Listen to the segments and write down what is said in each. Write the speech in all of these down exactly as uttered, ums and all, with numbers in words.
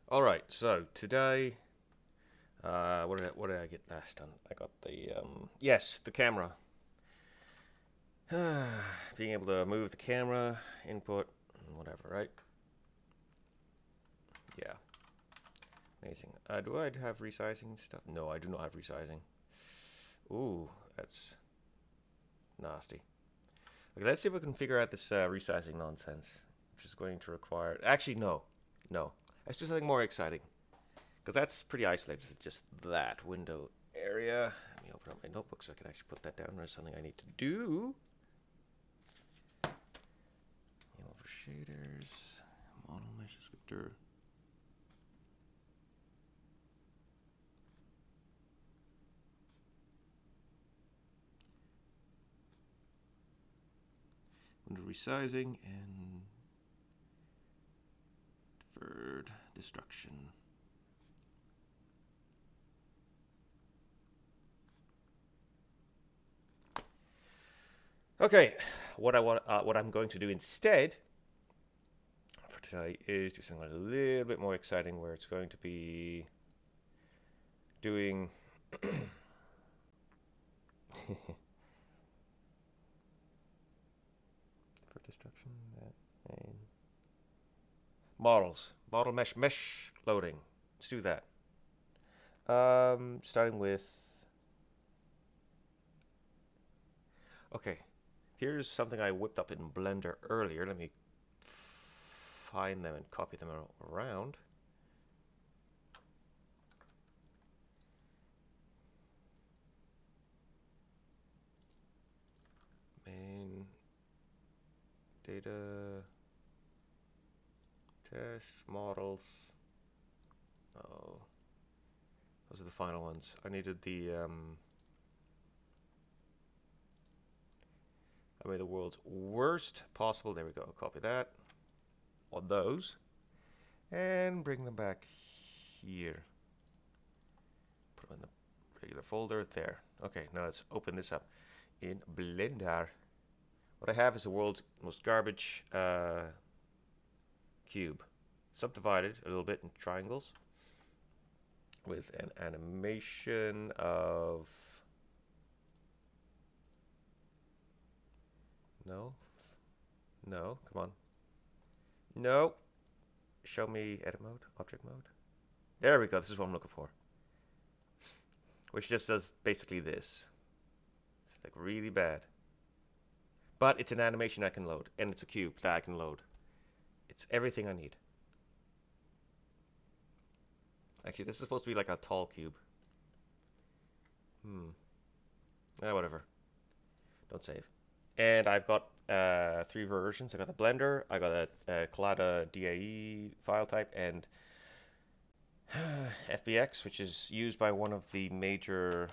All right, so today, uh, what did I, what did I get last time? I got the um, yes, the camera. Being able to move the camera, input, whatever, right? Yeah, amazing. Uh, do I have resizing stuff? No, I do not have resizing. Ooh, that's nasty. Okay, let's see if we can figure out this uh, resizing nonsense, which is going to require. Actually, no, no. Let's do something more exciting. Because that's pretty isolated. It's just that window area. Let me open up my notebook so I can actually put that down. There's something I need to do. Over shaders, model mesh descriptor. Window resizing and deferred destruction. Okay, what I want, uh, what I'm going to do instead for today is do something a little bit more exciting, where it's going to be doing for destruction and models, model mesh mesh loading. Let's do that. Um, starting with okay. Here's something I whipped up in Blender earlier. Let me find them and copy them around. Main data test models. Oh, those are the final ones. I needed the um, I made the world's worst possible. There we go. Copy that on those and bring them back here. Put them in the regular folder there. Okay, now let's open this up in Blender. What I have is the world's most garbage uh, cube, subdivided a little bit in triangles with an animation of no, no, come on, no, show me edit mode, object mode. There we go. This is what I'm looking for, which just does basically this. It's like really bad, but it's an animation I can load, and it's a cube that I can load. It's everything I need. Actually, this is supposed to be like a tall cube. Hmm. Eh, whatever. Don't save. And I've got uh, three versions. I got the Blender, I got a, a Collada D A E file type, and F B X, which is used by one of the major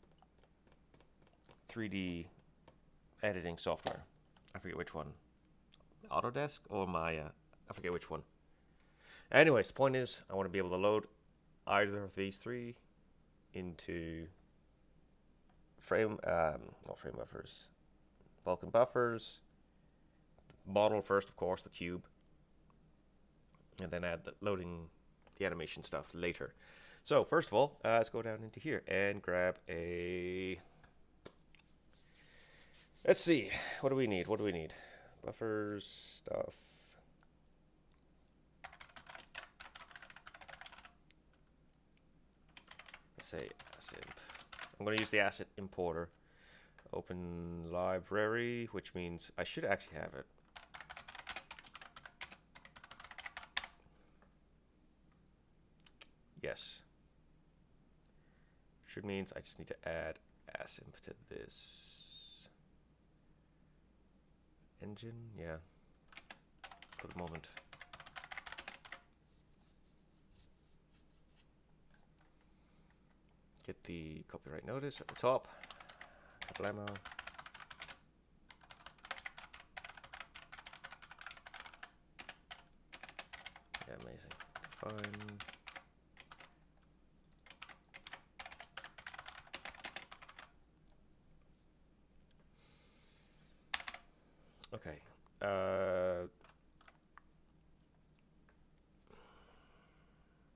three D editing software. I forget which one. Autodesk or Maya? I forget which one. Anyways, the point is, I want to be able to load either of these three into frame, um, not frame buffers, Vulkan buffers. Model first, of course, the cube, and then add the loading the animation stuff later. So first of all, uh, let's go down into here and grab a. Let's see, what do we need? What do we need? Buffers stuff. Let's say Assimp. I'm going to use the asset importer. Open library, which means I should actually have it. Yes. Should means I just need to add Assimp to this engine. Yeah. For the moment. Get the copyright notice at the top. Problemo. Yeah, amazing. Fine. Okay. Uh,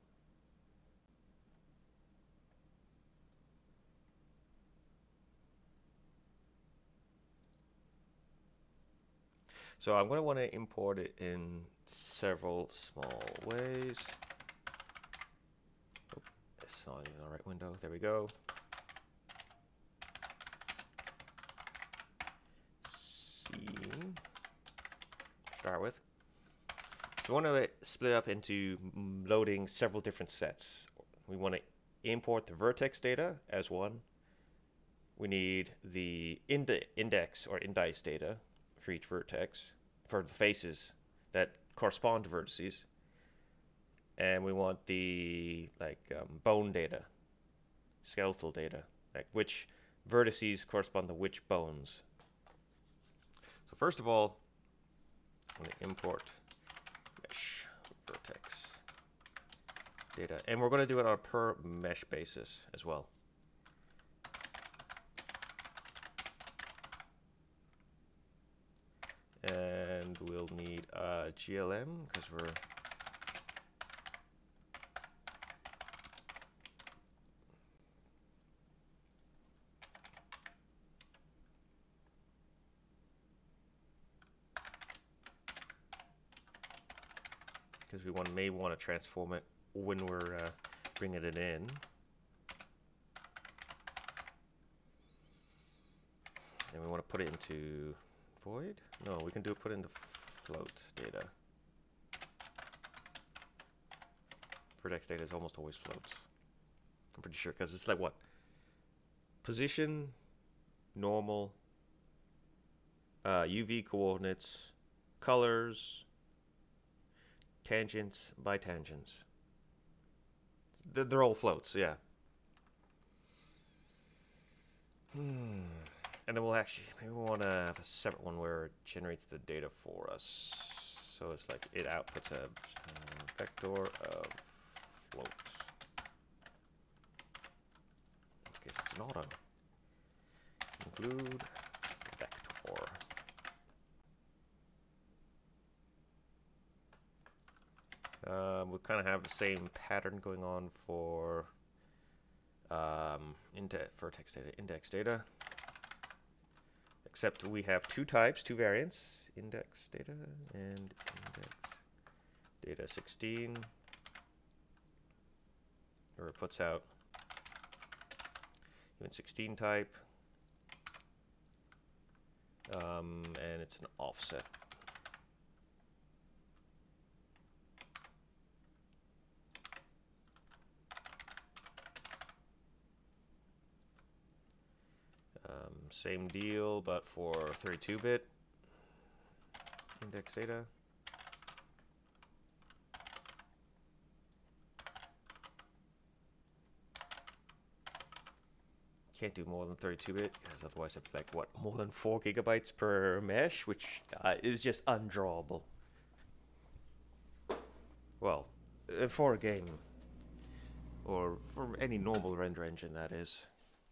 So I'm going to want to import it in several small ways. Oh, it's not in the right window. There we go. Scene. Start with. So we want to split up into loading several different sets. We want to import the vertex data as one. We need the ind index or indice data for each vertex, for the faces that correspond to vertices. And we want the like um, bone data, skeletal data, like which vertices correspond to which bones. So first of all, I'm going to import mesh vertex data, and we're going to do it on a per mesh basis as well. And we'll need a G L M because we're because we want may want to transform it when we're uh, bringing it in. And we want to put it into void? No, we can do put it into float data. Vertex data is almost always floats. I'm pretty sure because it's like what? Position, normal, uh, U V coordinates, colors, tangents, bitangents. They're all floats, yeah. Hmm. And then we'll actually, maybe we want to have a separate one where it generates the data for us. So it's like it outputs a uh, vector of floats. In this case, it's an auto. Include vector. Um, we kind of have the same pattern going on for um, index, vertex data, index data. Except we have two types, two variants, index data and index data sixteen, where it puts out even sixteen type, um, and it's an offset. Um, same deal, but for thirty-two bit index data. Can't do more than thirty-two bit, because otherwise it's like, what, more than four gigabytes per mesh, which uh, is just undrawable. Well, uh, for a game, or for any normal render engine, that is.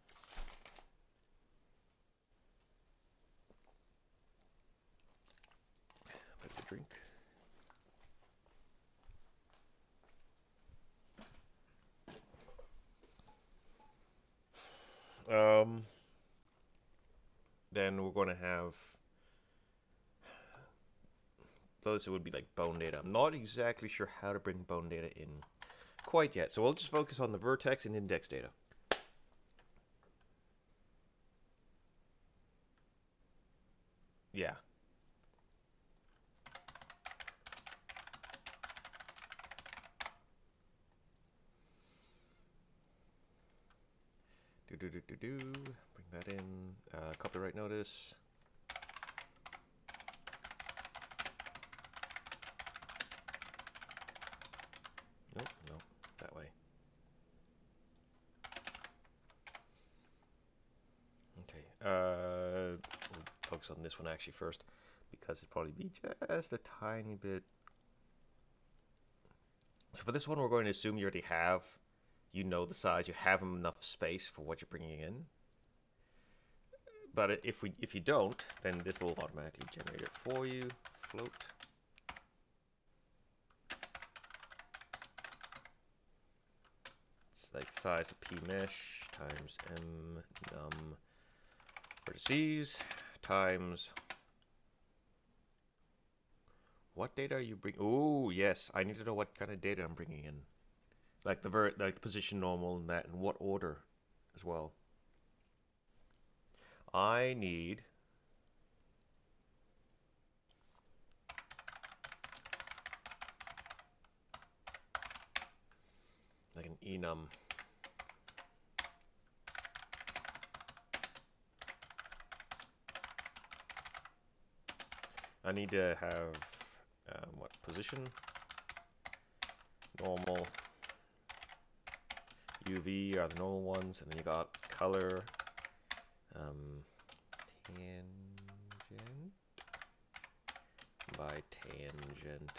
Drink. Um, then we're going to have, so this would be like bone data. I'm not exactly sure how to bring bone data in quite yet, so we'll just focus on the vertex and index data. Yeah. Do do do do do. Bring that in. Uh, copyright notice. Nope, nope, that way. Okay. Uh, we'll focus on this one actually first, because it'd probably be just a tiny bit. So for this one, we're going to assume you already have. You know the size, you have enough space for what you're bringing in. But if we if you don't, then this will automatically generate it for you. Float. It's like size of P mesh times M num vertices times What data are you bringing? Oh, yes. I need to know what kind of data I'm bringing in. Like the ver like the position normal and that, and what order as well. I need like an enum. I need to have um, what position, normal, U V are the normal ones, and then you got color, um, tangent by tangent.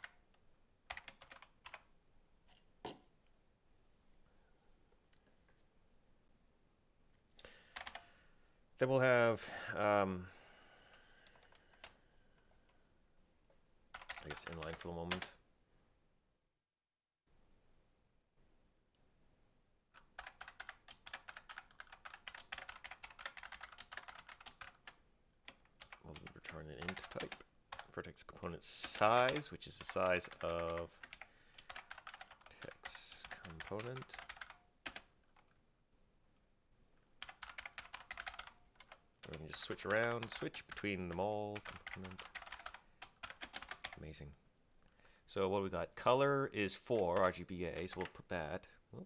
Then we'll have um, I guess inline for the moment. We'll return an int type. Vertex component size, which is the size of text component. We can just switch around, switch between them all. Component. Amazing. So what we got? Color is four R G B A, so we'll put that. Oh.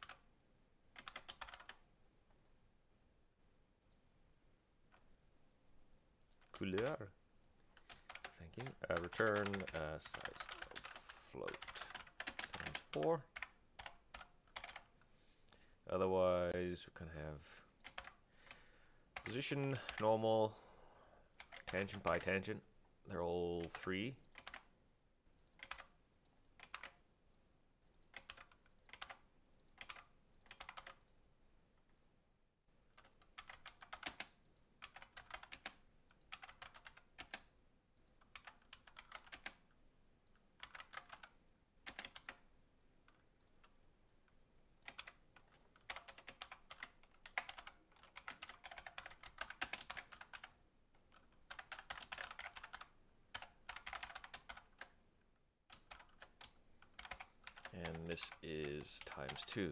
Couleur. Thank you. Uh, return uh, size of float times four. Otherwise, we can have position, normal, tangent by tangent. They're all three. And this is times two.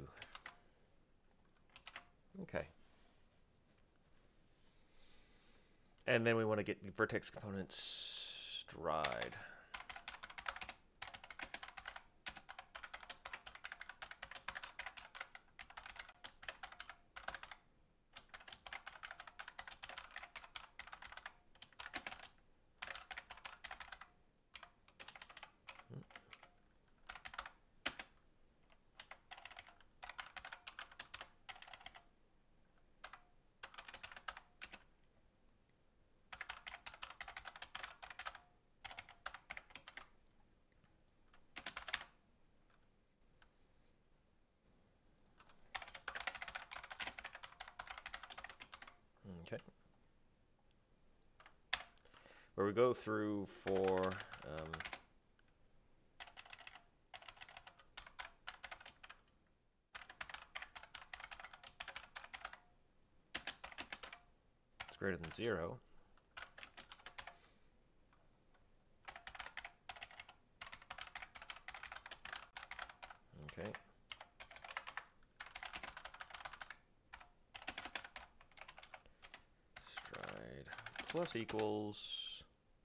Okay. And then we want to get the vertex component stride. Okay. Where we go through for um, it's greater than zero. Okay. Stride plus equals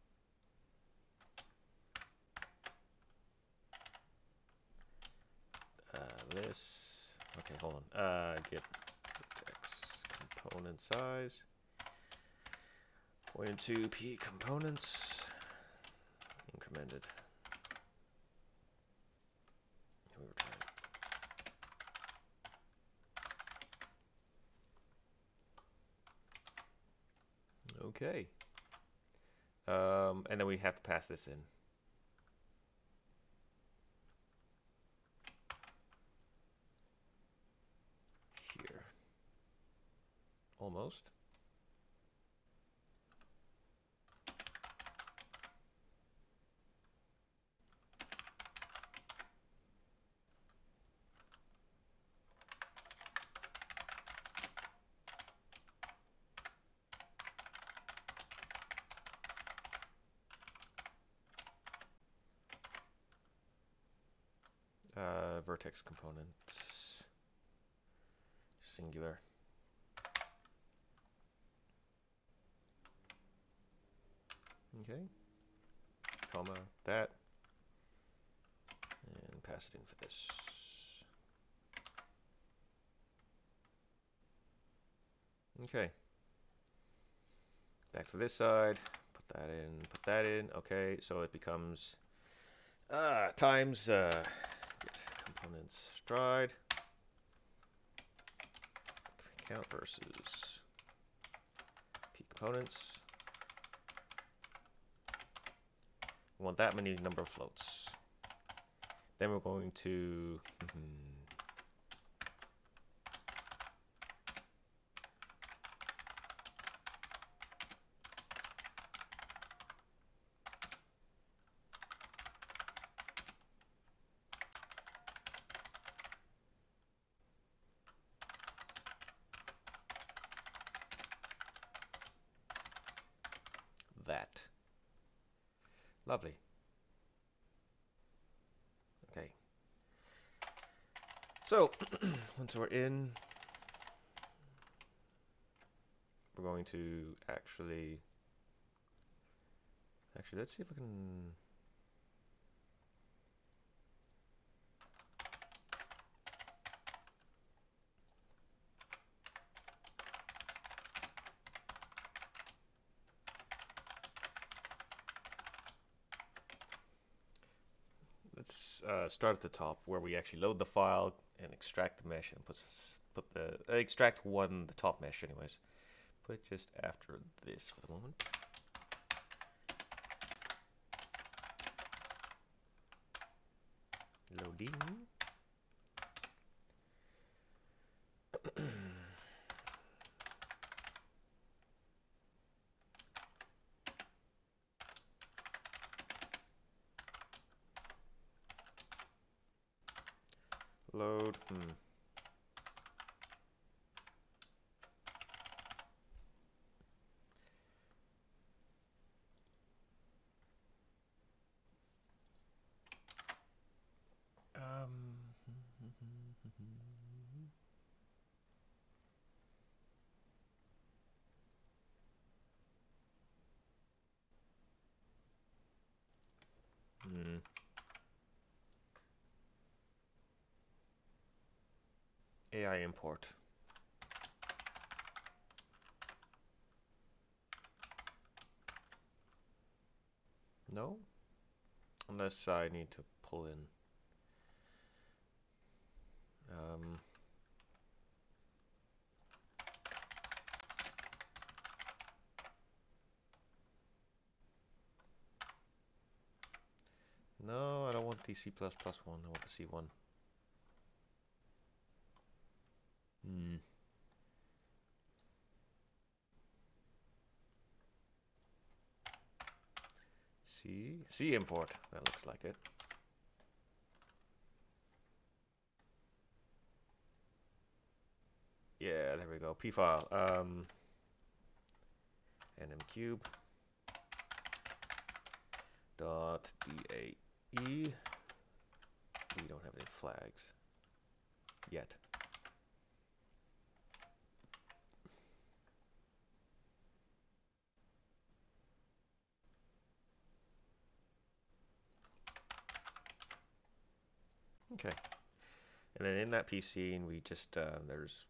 uh, this. Okay, hold on. Uh, get vertex component size. Point two p components incremented. We return. Okay. Um, and then we have to pass this in. Here. Almost. Uh, vertex components. Singular. Okay. Comma that. And pass it in for this. Okay. Back to this side. Put that in. Put that in. Okay. So it becomes uh, times uh, components stride count versus p components. We want that many number of floats. Then we're going to that. Lovely. Okay. So once we're in, we're going to actually actually let's see if I can let's uh, start at the top where we actually load the file and extract the mesh and put put the uh, extract one the top mesh anyways. Put it just after this for the moment. Loading. Load. Hmm. Um. Hmm. A I import. No? Unless I need to pull in. Um, no, I don't want the C plus plus one. I want the C one. Hmm. C? C import. That looks like it. Yeah, there we go. P file. Um, nm cube dot dae. We don't have any flags yet. Okay. And then in that P C, and we just uh, there's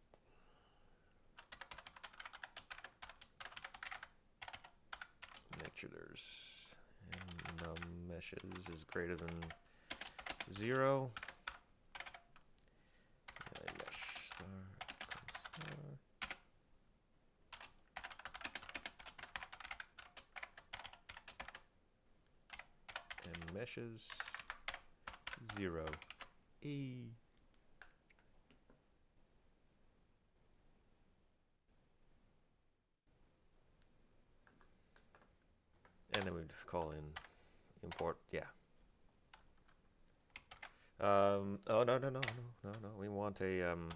make sure there's num meshes is greater than zero. Uh, mesh star, star. And meshes zero. E. And then we'd call in import, yeah. Um, oh, no, no, no, no, no, no. We want a, um,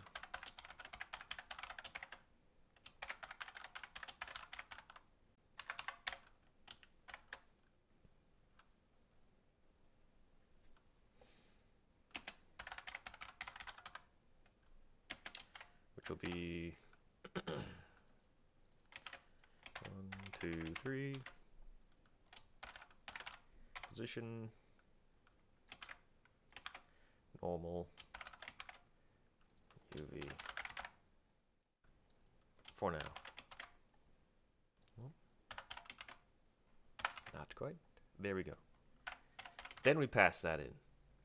which will be one, two, three. Position, normal, U V. For now. Well, not quite. There we go. Then we pass that in.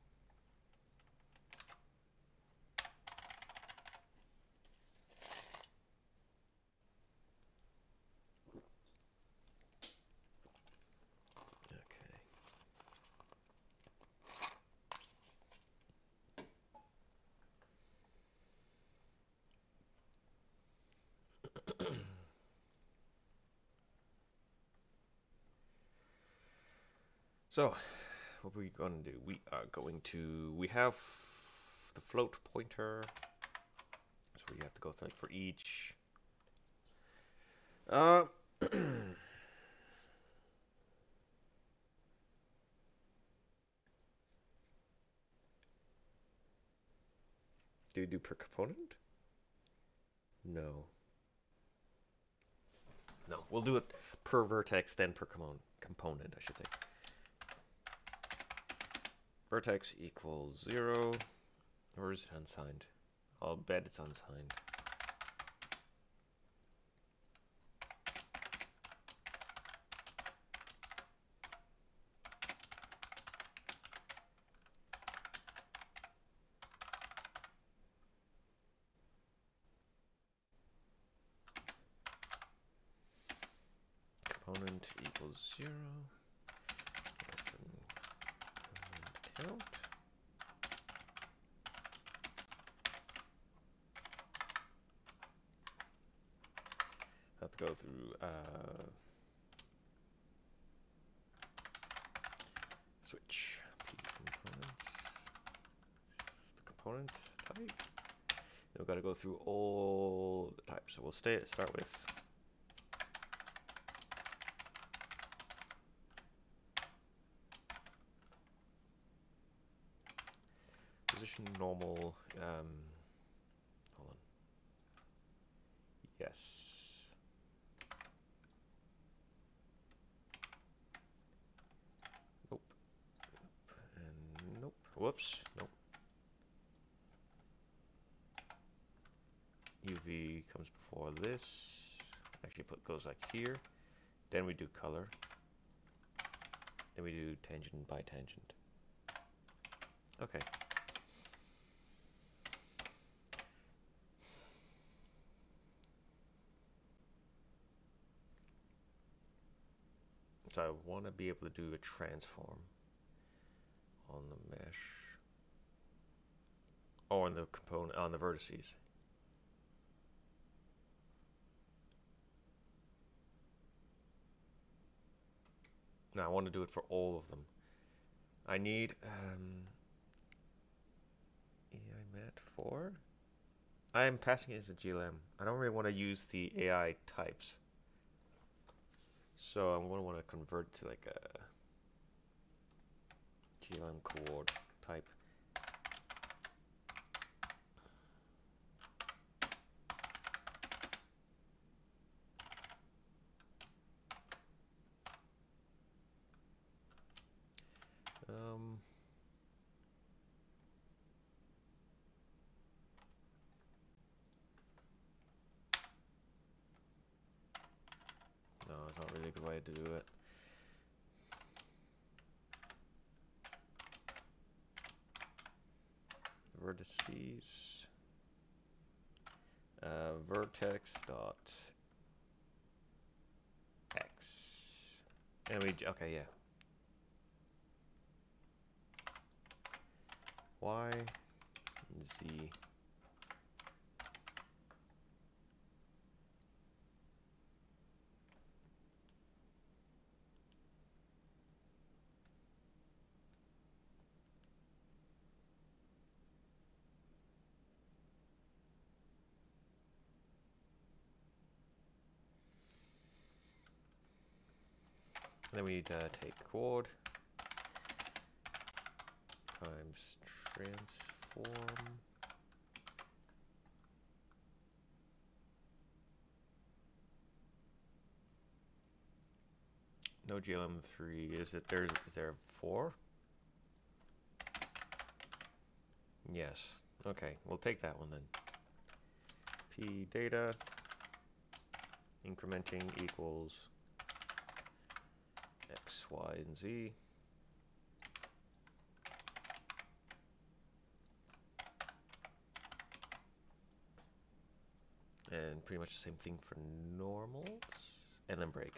So, what are we going to do? We are going to, we have the float pointer. So we have to go through it for each. Uh, do you do per component? No. No, we'll do it per vertex, then per component, I should say. Vertex equals zero. Or is it unsigned? I'll bet it's unsigned. Component equals zero. Less than count. Have to go through uh, switch P component, the component type. We've got to go through all the types. So we'll stay start with position normal. Um, hold on. Yes. Whoops, nope. U V comes before this. Actually, put goes like here. Then we do color. Then we do tangent by tangent. Okay. So I want to be able to do a transform on the mesh, or on the component, on the vertices. Now I want to do it for all of them. I need um, A I mat four. I am passing it as a G L M. I don't really want to use the A I types, so I'm going to want to convert to like a G L M coord type. Um, no, it's not really a good way to do it. Vertices, uh, vertex dot x, and we okay, yeah. Y, Z. And then we need to take coord times transform No G L M three. Is it there? Is there four? Yes. Okay, we'll take that one then. P data incrementing equals X, Y, and Z. And pretty much the same thing for normals. And then break.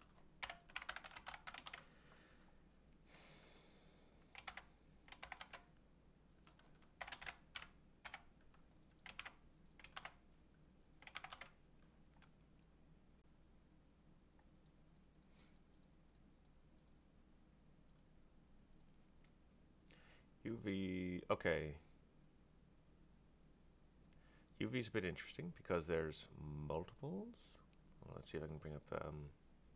U V, okay. U V is a bit interesting because there's multiples. Well, let's see if I can bring up. Um,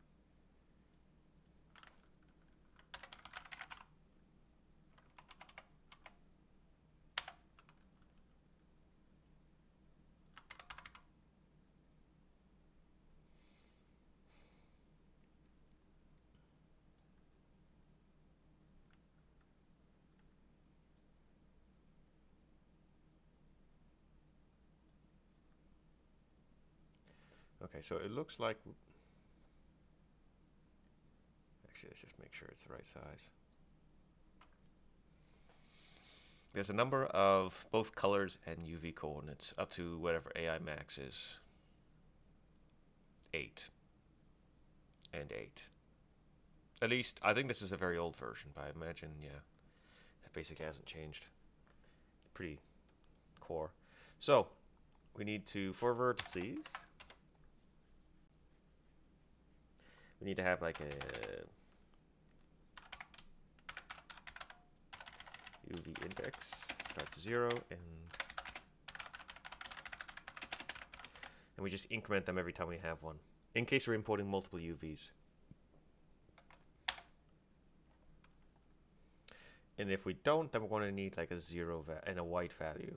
okay, so it looks like. Actually, let's just make sure it's the right size. There's a number of both colors and U V coordinates up to whatever A I max is. Eight. And eight. At least, I think this is a very old version, but I imagine, yeah, that basically hasn't changed. Pretty core. So, we need to, for vertices, we need to have like a U V index, start to zero, and and we just increment them every time we have one, in case we're importing multiple U Vs. And if we don't, then we're going to need like a zero va and a white value.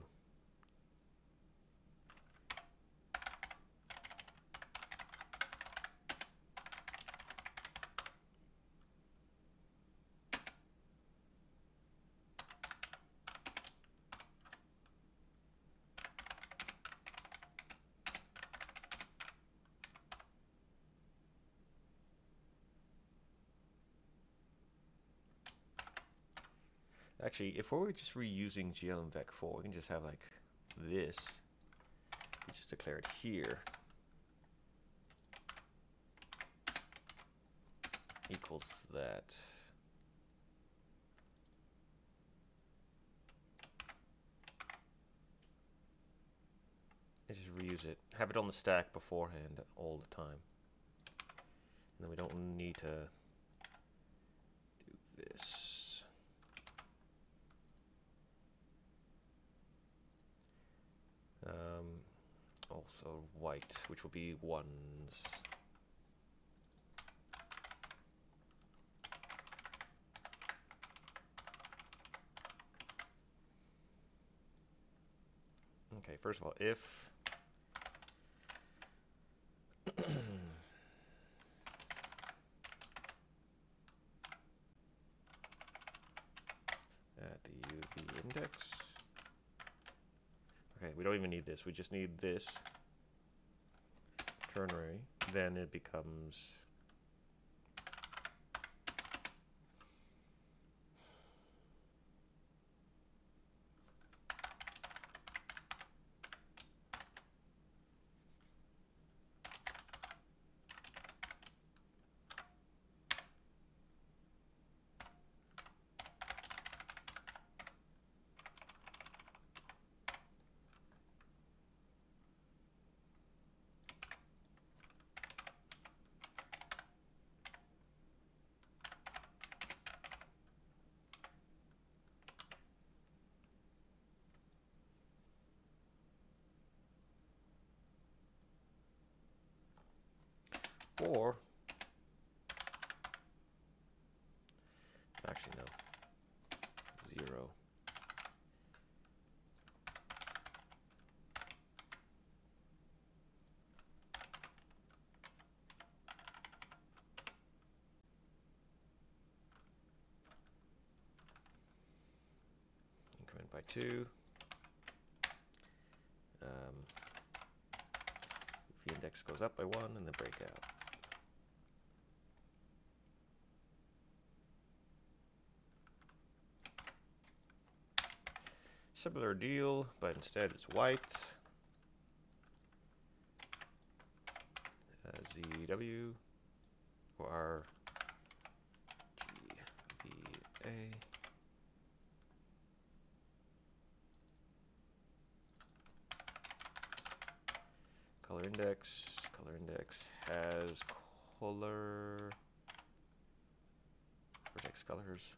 Actually, if we're just reusing G L M vec four, we can just have like this. We just declare it here. Equals that. And just reuse it. Have it on the stack beforehand all the time. And then we don't need to do this. Um, also white, which will be ones. Okay, first of all, if at the U V index. Okay, we don't even need this. We just need this ternary. Then it becomes or actually no zero. by two. Um, the index goes up by one and then break out. Similar deal, but instead it's white. Uh, Z W or R G B A. Color index. Color index has color vertex colors.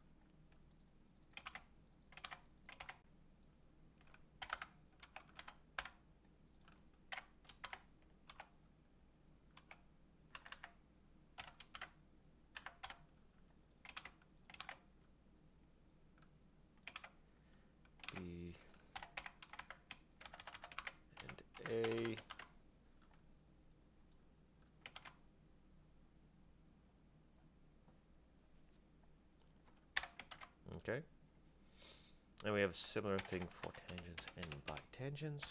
B and A. Okay. And we have a similar thing for tangents and bitangents.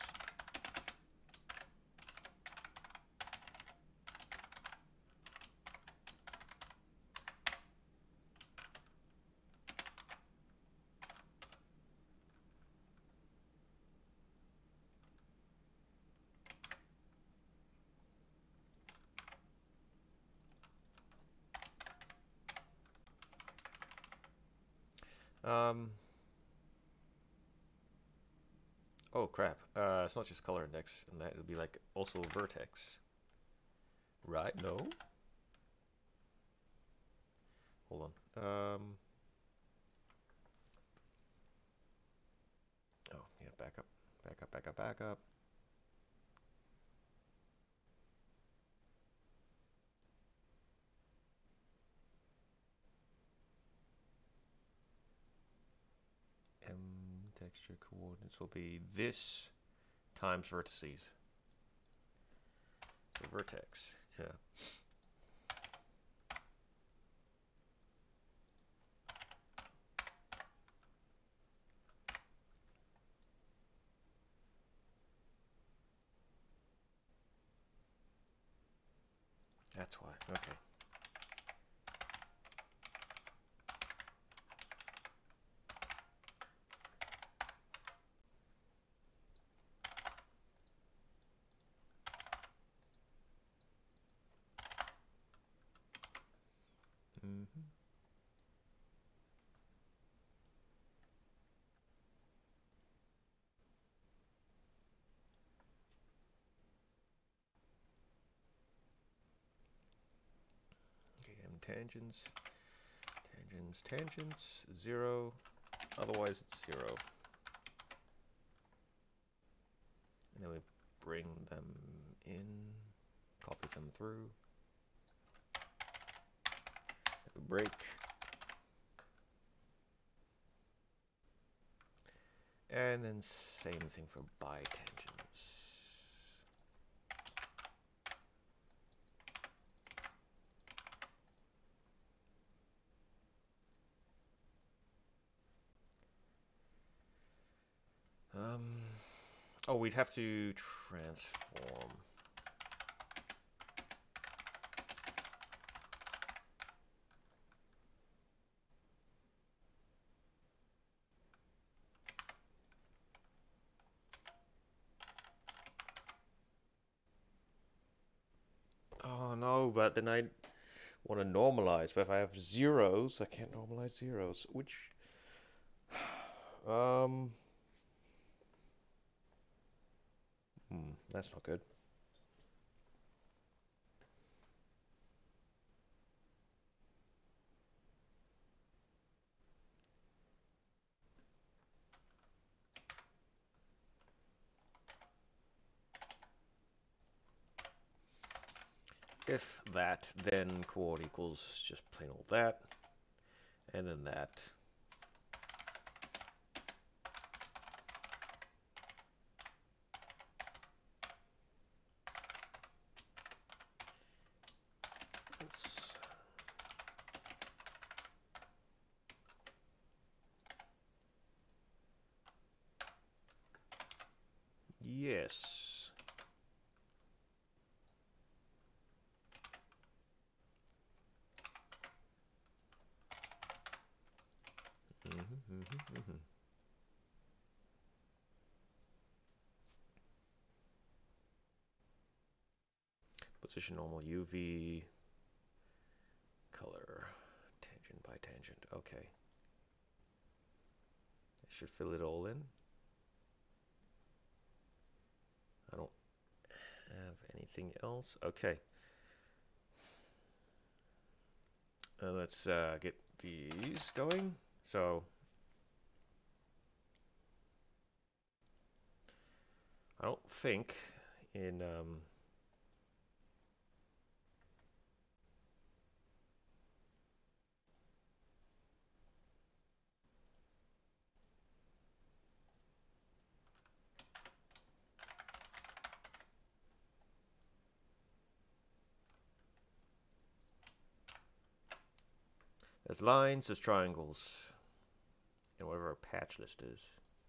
Um, oh crap, uh, it's not just color index, and that would be like also vertex. Right, no? Hold on. Um, oh, yeah, back up, back up, back up, back up. M texture coordinates will be this times vertices. So vertex, yeah. That's why, okay. Mm-hmm. Okay, M tangents, tangents, tangents, zero, otherwise it's zero. And then we bring them in, copy them through. We break. And then same thing for bitangents. Um, oh, we'd have to transform. Oh no, but then I want to normalize. But if I have zeros, I can't normalize zeros. Which, um, hmm, that's not good. If that, then coord equals just plain old that, and then that. Let's Yes. Mm-hmm, mm-hmm, mm-hmm. Position normal U V. Color. Tangent by tangent. Okay. I should fill it all in. I don't have anything else. Okay. Uh, let's uh, get these going. So I don't think in um, there's lines, there's triangles, and whatever our patch list is.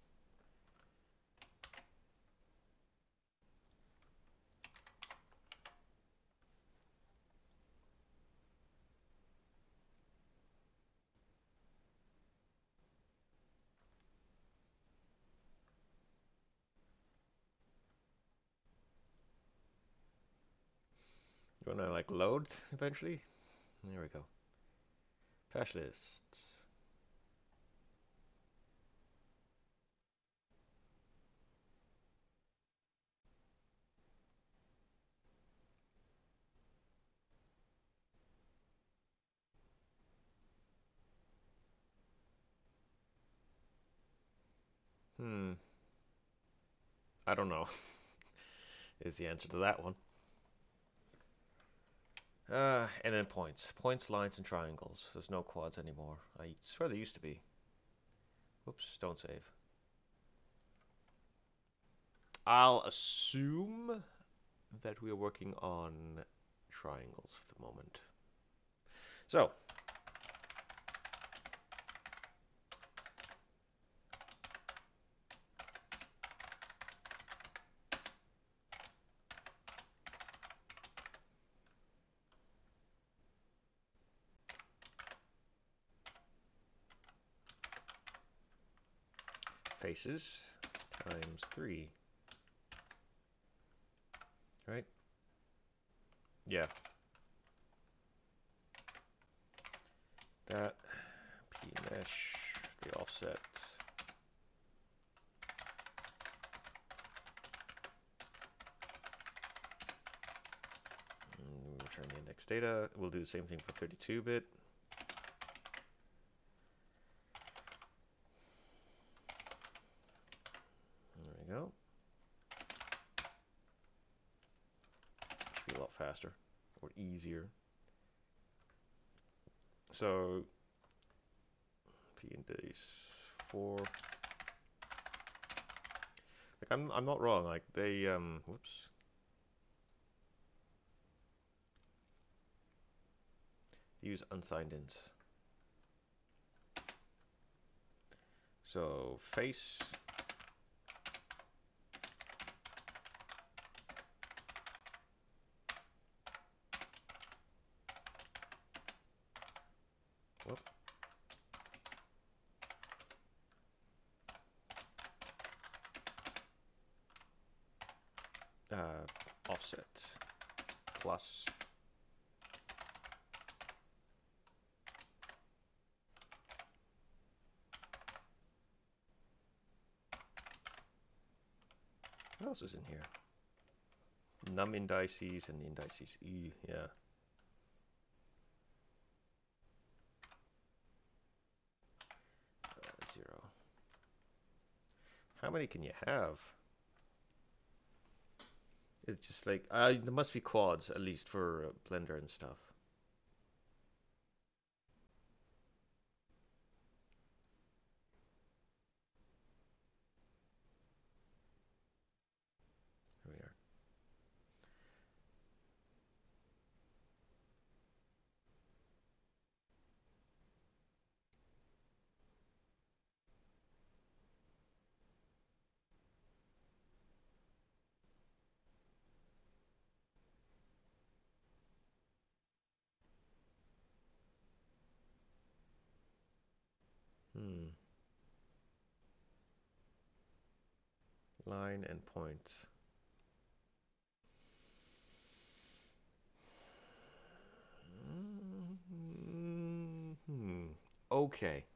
You want to like load eventually? There we go. Patch lists. Hmm. I don't know. Is the answer to that one. Uh, and then points. Points, lines, and triangles. There's no quads anymore. I swear there used to be. Oops, don't save. I'll assume that we are working on triangles for the moment. So, faces times three. Right? Yeah. That P mesh, the offset. And return the index data. We'll do the same thing for thirty-two bit. There we go. Should be a lot faster or easier. So P index four. Like I'm I'm not wrong. Like they um whoops. Use unsigned ints. So face whoop. Uh, offset plus what else is in here? Num indices and the indices E, yeah. Uh, zero. How many can you have? It's just like, uh, there must be quads, at least for uh, Blender and stuff. Here we are. Hmm. Line and point. Hmm. Okay.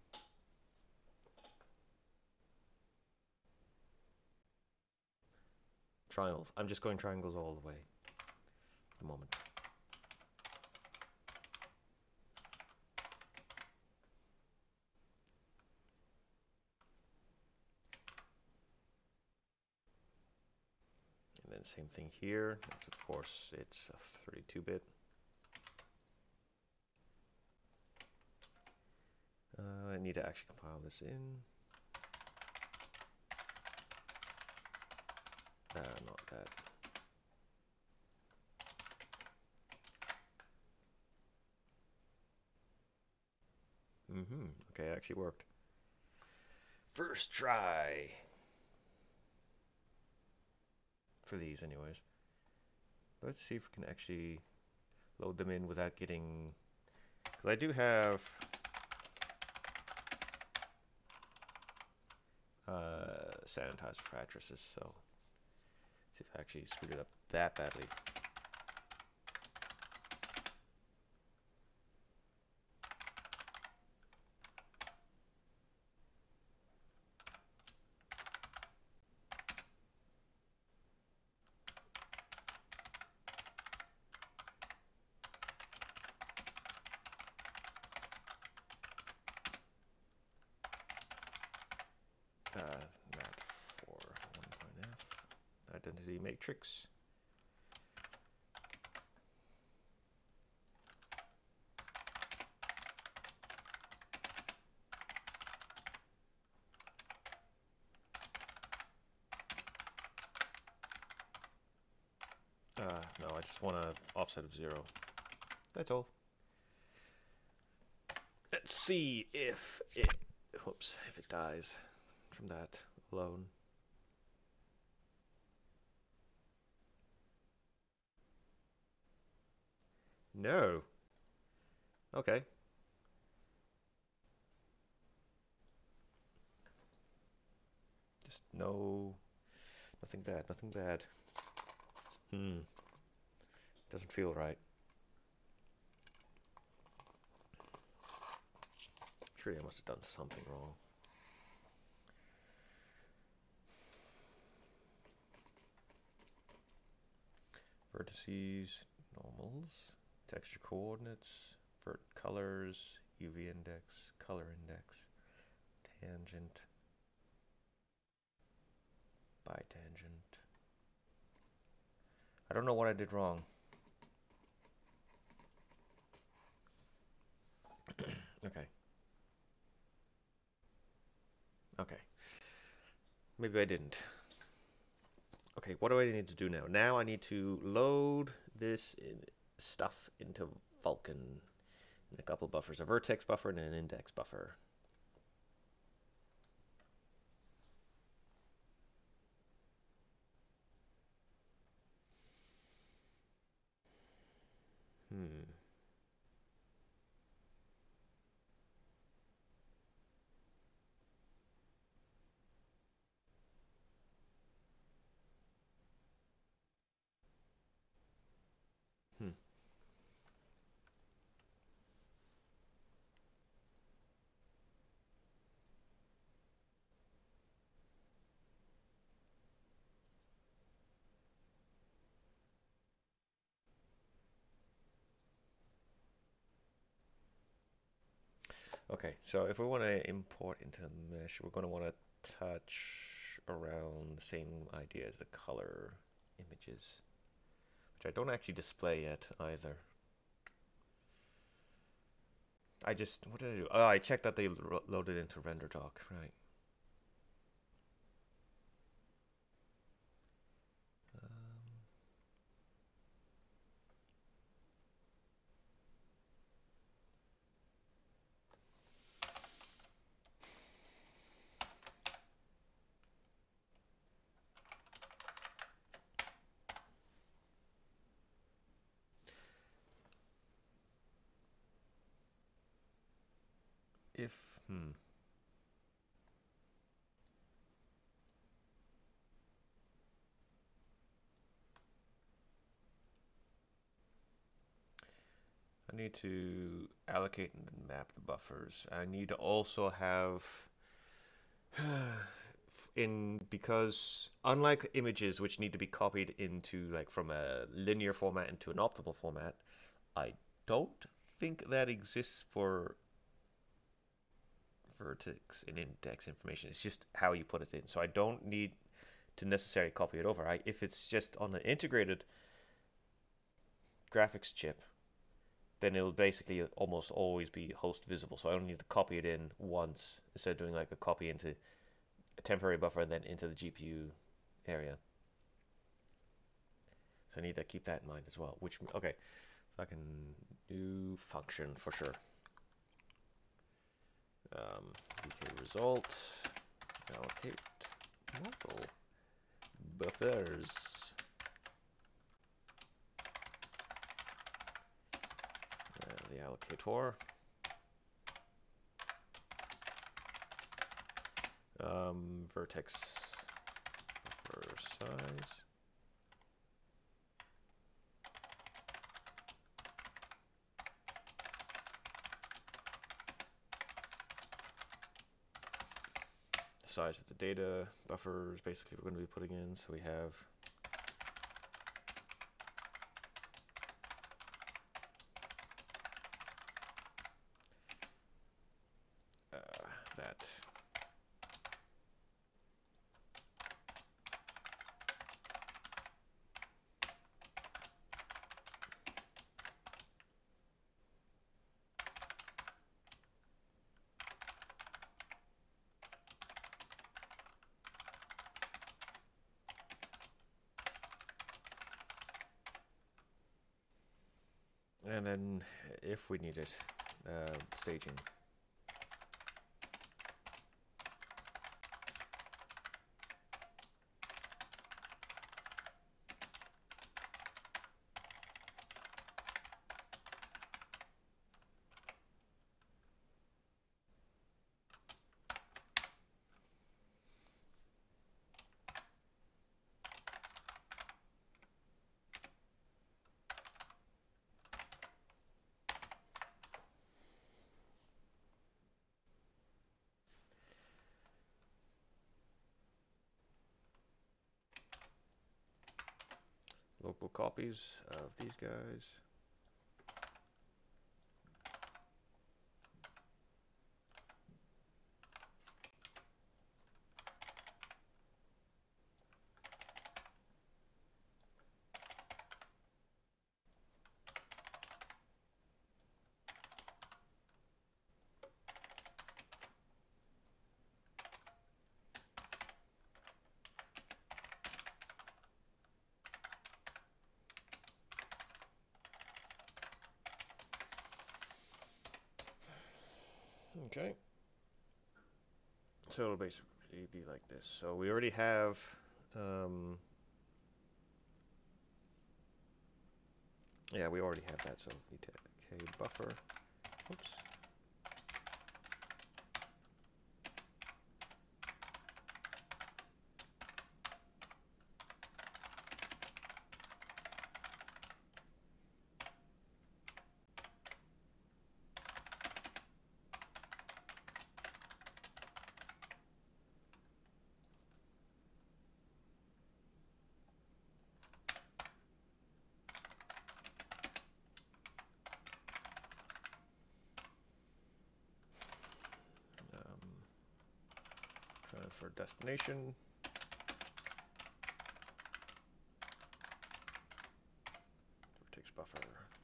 Triangles. I'm just going triangles all the way at the moment. And then same thing here. Of course, it's a thirty-two bit. Uh, I need to actually compile this in. Uh, not that. Mm-hmm. Okay, it actually worked. First try. For these, anyways. Let's see if we can actually load them in without getting... Because I do have... Uh, sanitizer for addresses, so... Let's see if I actually screwed it up that badly. Uh, mat for one point F. Identity matrix. Uh, no, I just want an offset of zero. That's all. Let's see if it, whoops, if it dies from that alone. No. Okay. Just no, nothing bad, nothing bad. Hmm. Doesn't feel right. Surely I must have done something wrong. Vertices, normals, texture coordinates, vert colors, U V index, color index, tangent, bitangent. I don't know what I did wrong. Okay. Okay. Maybe I didn't. Okay, what do I need to do now? Now I need to load this in stuff into Vulkan. And a couple of buffers, a vertex buffer and an index buffer. Hmm. Hmm. Okay, so if we want to import into the mesh, we're going to want to touch around the same idea as the color images, which I don't actually display yet either. I just, what did I do? Oh, I checked that they lo loaded into RenderDoc, right. Um, if, hmm. need to allocate and map the buffers. I need to also have in because unlike images which need to be copied into like from a linear format into an optimal format, I don't think that exists for vertex and index information. It's just how you put it in. So I don't need to necessarily copy it over. I, if it's just on an integrated graphics chip, then it'll basically almost always be host visible. So I only need to copy it in once instead of doing like a copy into a temporary buffer and then into the G P U area. So I need to keep that in mind as well. Which, okay, if I can do function for sure. Um, D K result, allocate model buffers. Uh, the allocator. Um, vertex buffer size. Size of the data buffers basically we're going to be putting in. So we have uh, that. And then, if we need it, uh, staging. Local copies of these guys. Okay. So it'll basically be like this. So we already have um, yeah, we already have that. So V T K buffer. Oops. For destination. Vertex buffer.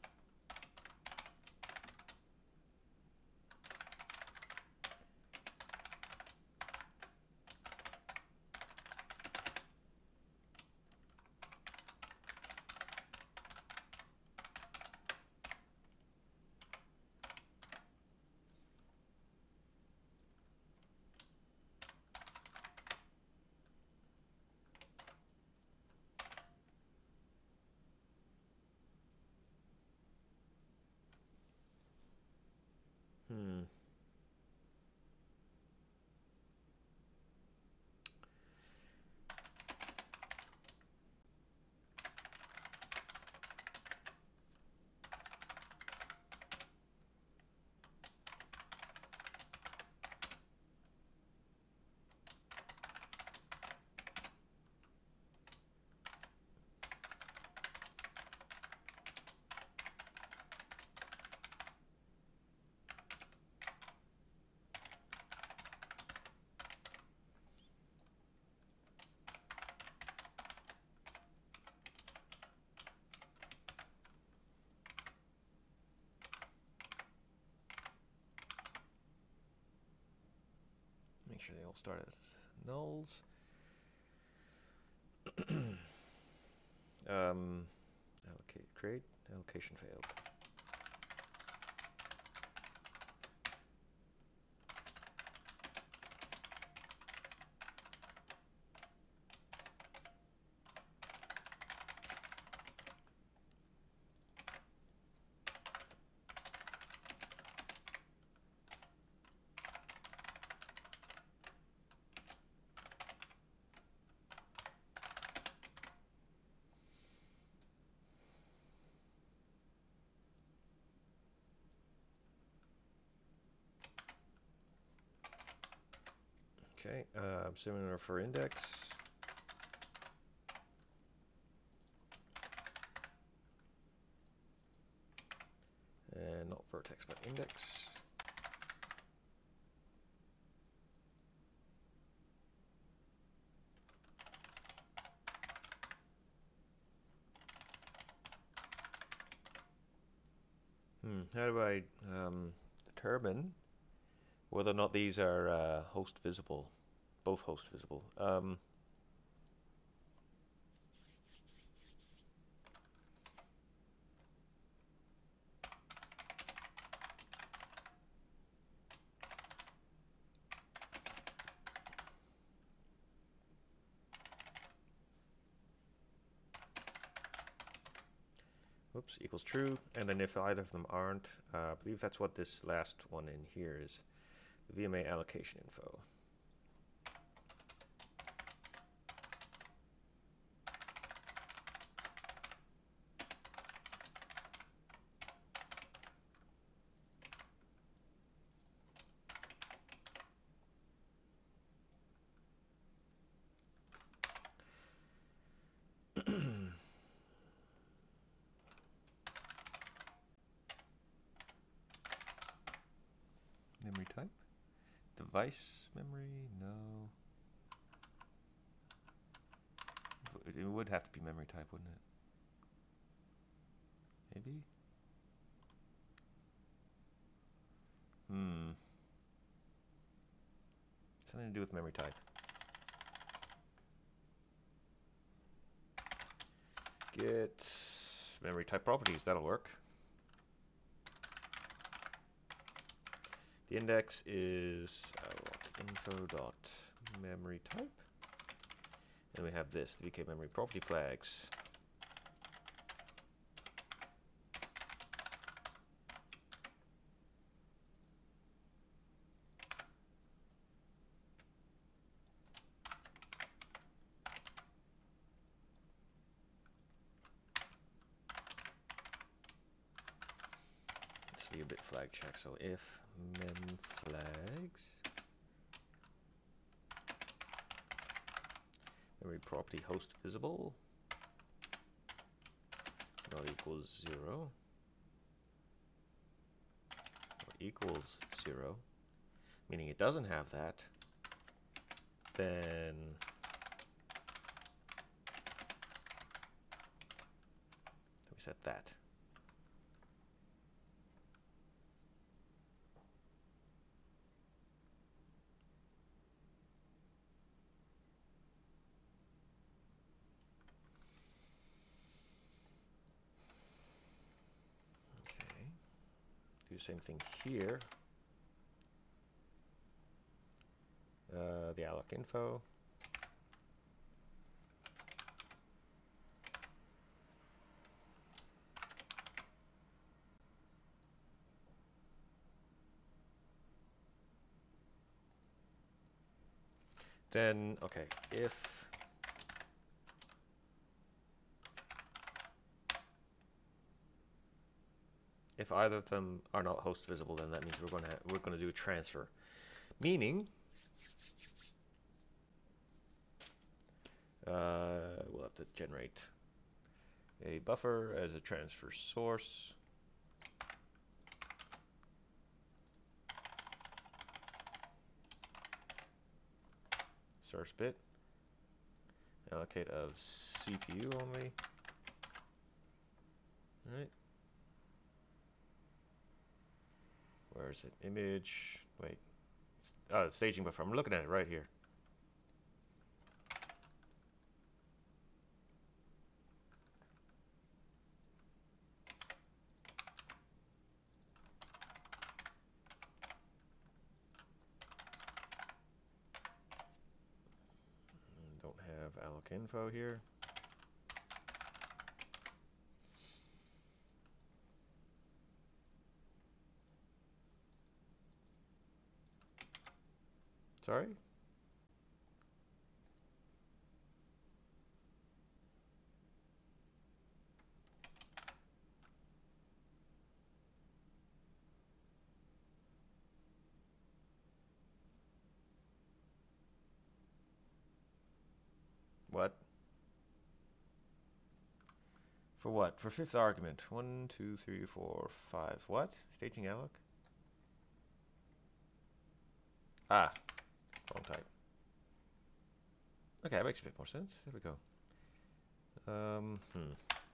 Hmm. sure they all start as nulls. um, allocate, create, allocation failed. Okay, uh, similar for index. And not vertex, but index. Hmm, how do I um, determine whether or not these are uh, host visible? Both host visible. Um, Whoops, equals true. And then if either of them aren't, uh, I believe that's what this last one in here is. The V M A allocation info. Memory type? Device memory? No. It would have to be memory type, wouldn't it? Maybe? Hmm. Something to do with memory type. Get memory type properties, that'll work. The index is uh, info dot memory type. And we have this, the V K memory property flags. This will be a bit flag check, so if mem flags memory property host visible not equals zero or equals zero, meaning it doesn't have that, then we set that. Do the same thing here. Uh, the alloc info. Then, okay, if if either of them are not host visible, then that means we're going to we're going to do a transfer, meaning uh, we'll have to generate a buffer as a transfer source. Source bit. Allocate of C P U only. All right. Where is it? Image. Wait. Uh, staging buffer. I'm looking at it right here. Don't have alloc info here. Sorry? What? For what? For fifth argument. One, two, three, four, five. What? Staging alloc? Ah. Wrong type. Okay, that makes a bit more sense. There we go. Um, hmm.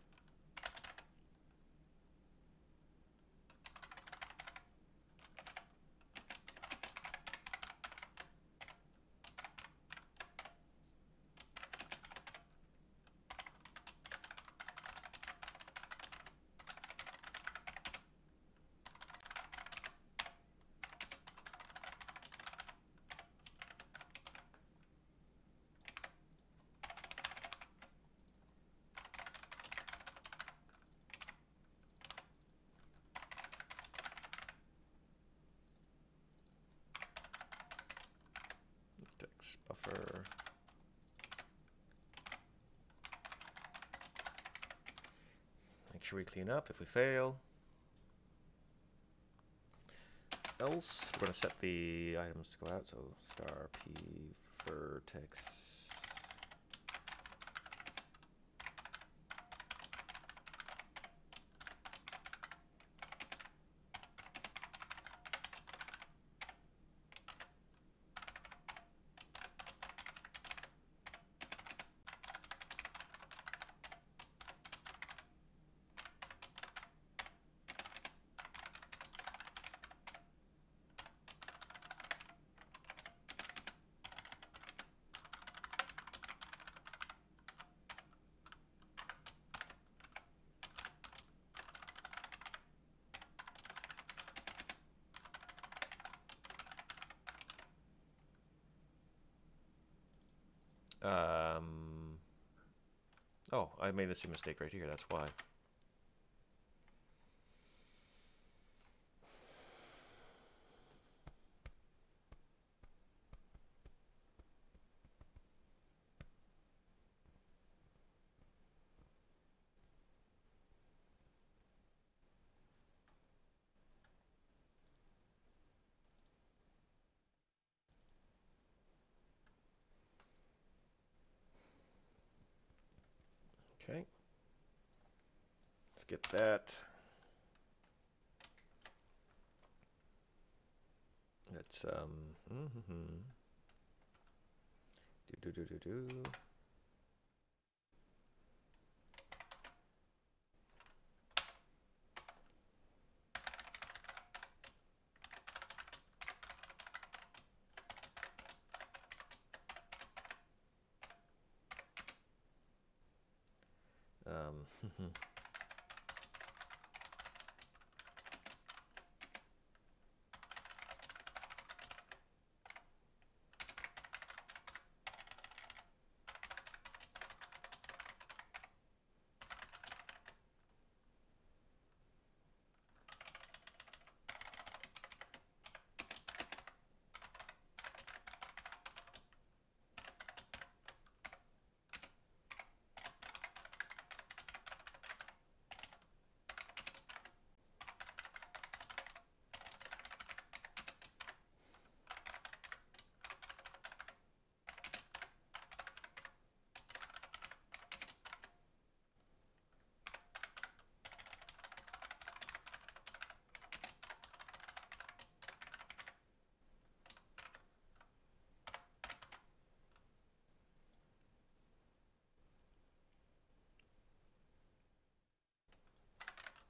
Text buffer. Make sure we clean up if we fail. Else, we're going to set the items to go out, so star p vertex. Um, oh, I made this mistake right here, that's why. Okay. Let's get that. Let's um mm-hmm. do do do do do. Um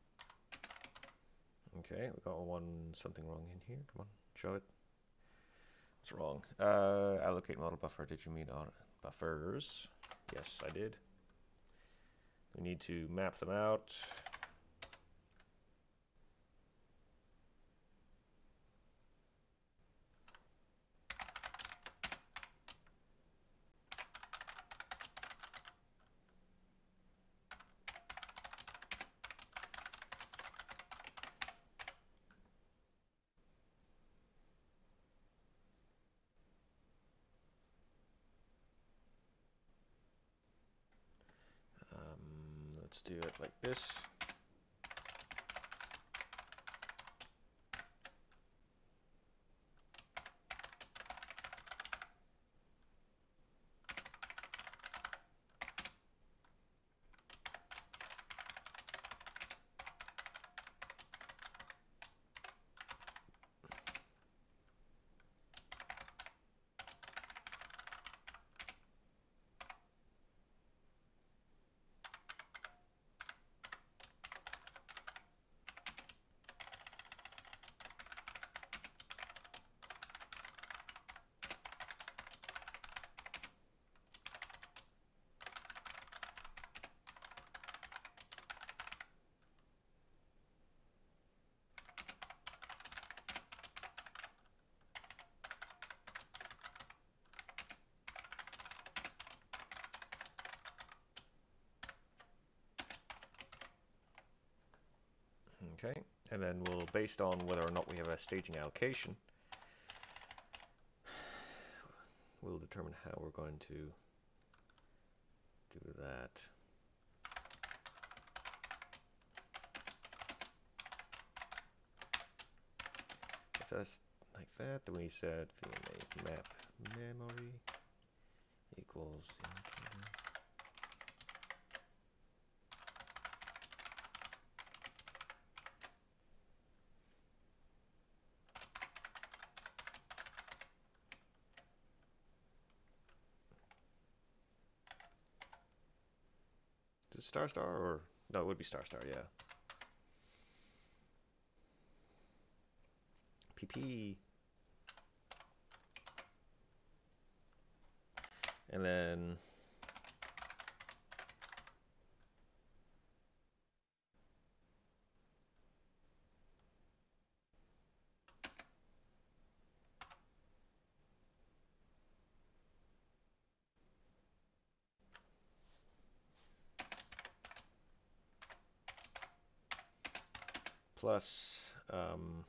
Okay, we got one something wrong in here. Come on, show it. That's wrong. Uh, allocate model buffer. Did you mean auto buffers? Yes, I did. We need to map them out. Let's do it like this. Okay, and then we'll, based on whether or not we have a staging allocation, we'll determine how we're going to do that. If that's like that, then we said field name map memory equals star star or no, it would be star star, yeah. P P. And then plus um,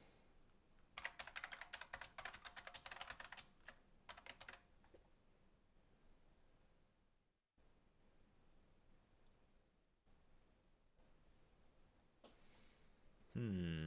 hmm.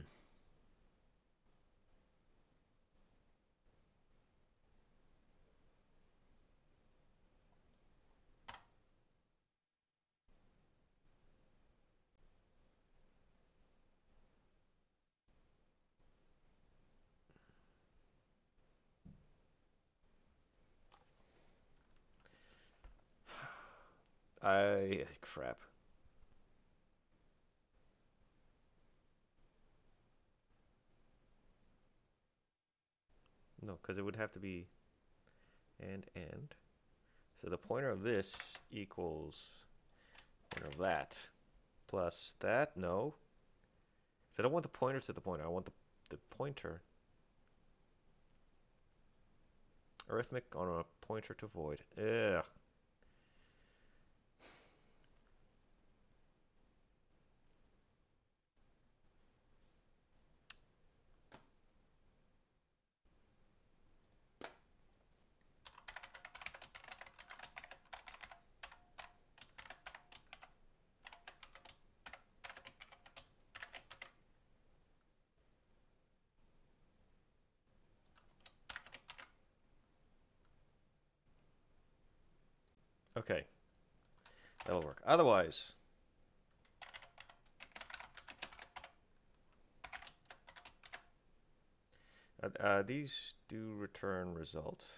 I crap. No, because it would have to be and and. So the pointer of this equals pointer of that plus that. No. So I don't want the pointer to the pointer. I want the the pointer. Arithmetic on a pointer to void. Ugh. Okay. That'll work. Otherwise, uh, uh, these do return results.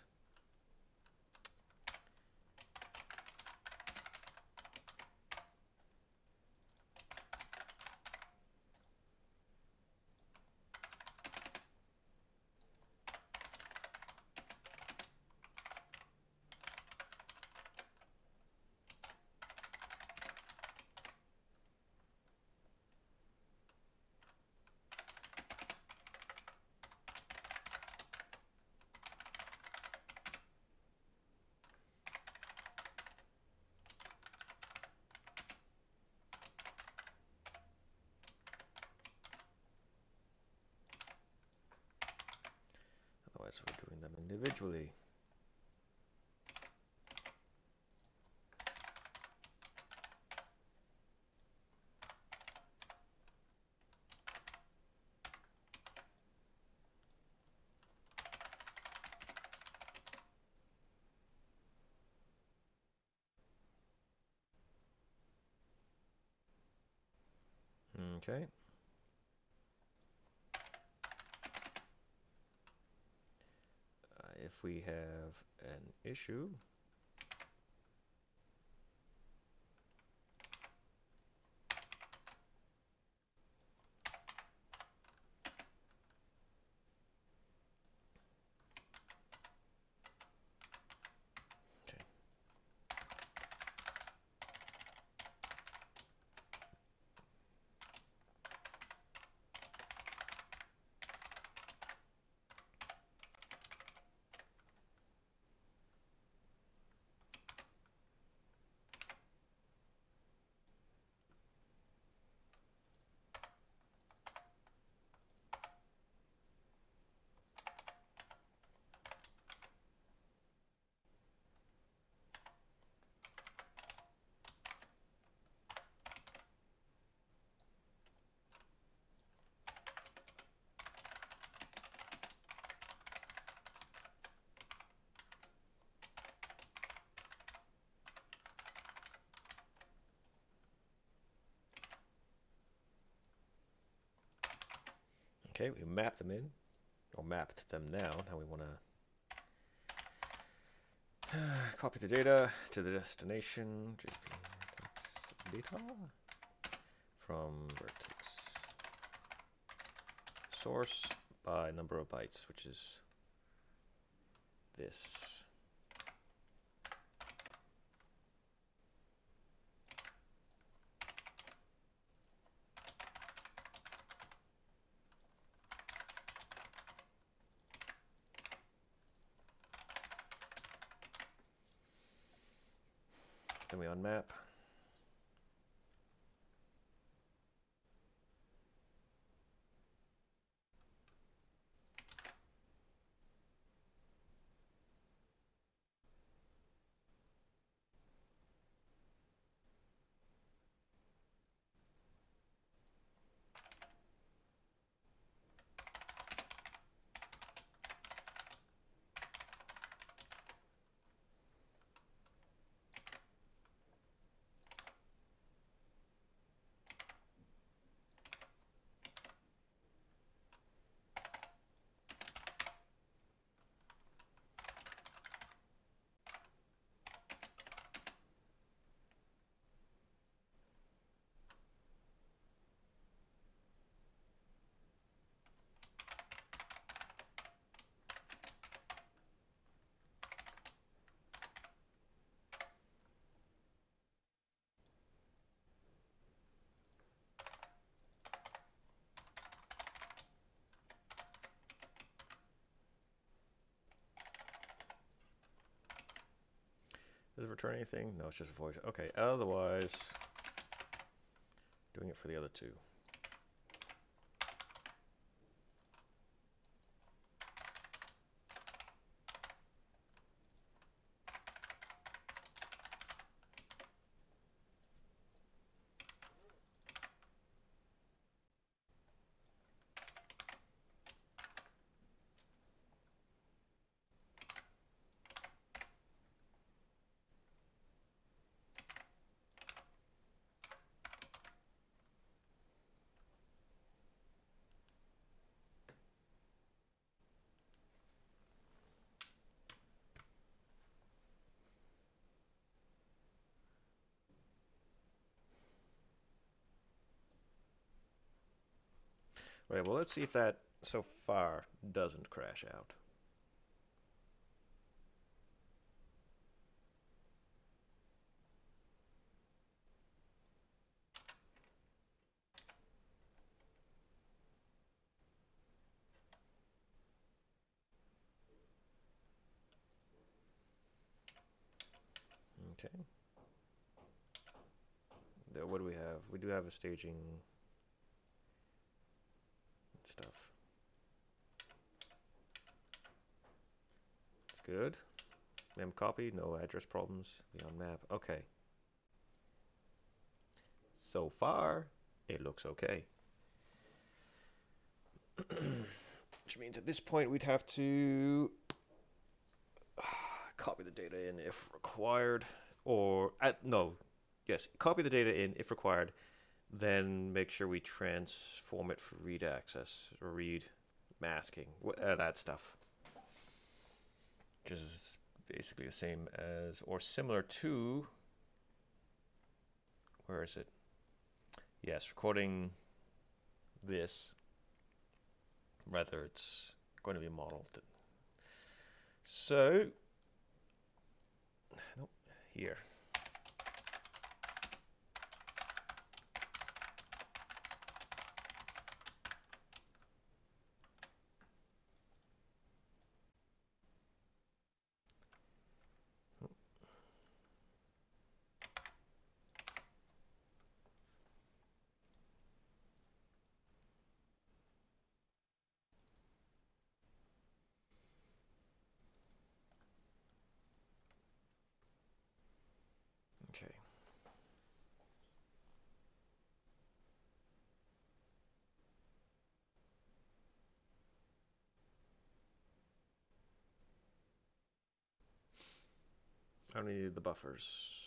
so we're doing them individually. Okay. Uh, if we have an issue, okay. Okay, we map them in, or mapped them now. Now we want to copy the data to the destination, J P data from vertex source by number of bytes, which is this. Then we unmap. Does it return anything? No, it's just a voice. Okay, otherwise, doing it for the other two. Right, well, let's see if that so far doesn't crash out. Okay. There, what do we have? We do have a staging stuff. Good. Mem copy, no address problems. Beyond map. Okay. So far, it looks okay. Which means at this point we'd have to uh, copy the data in if required, or at no, yes, copy the data in if required, then make sure we transform it for read access or read masking, uh, that stuff, which is basically the same as or similar to, where is it? Yes, recording this. Rather, it's going to be modeled. So, nope, here. Okay. I don't need the buffers.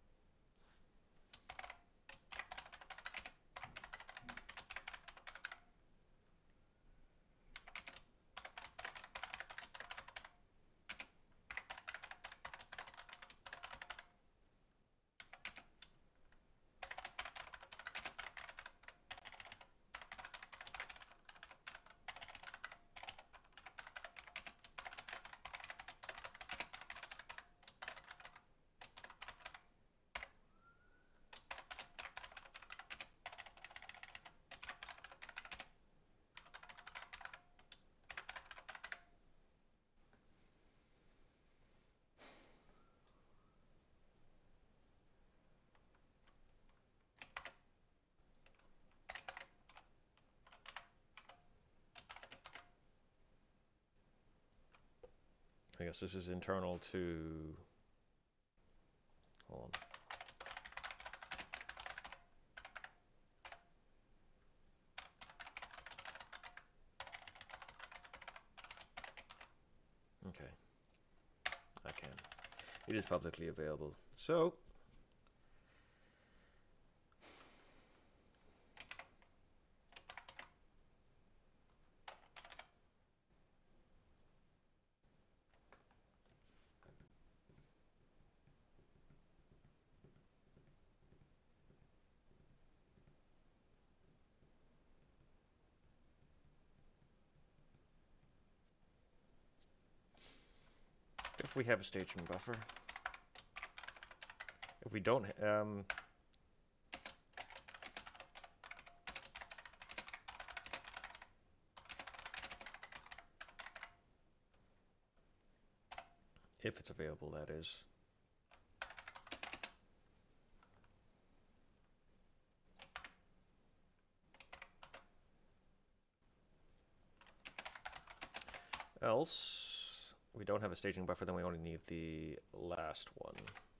I guess this is internal to, hold on. Okay, I can. It is publicly available. So, if we have a staging buffer, if we don't, um, if it's available, that is. Else, we don't have a staging buffer, then we only need the last one.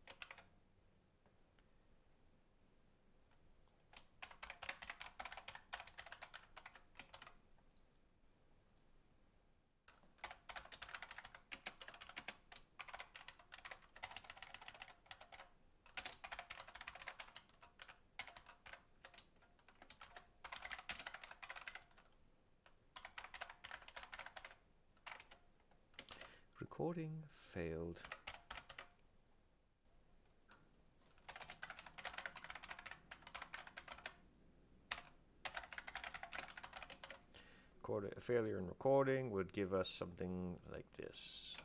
Recording failed. Record a failure in recording would give us something like this.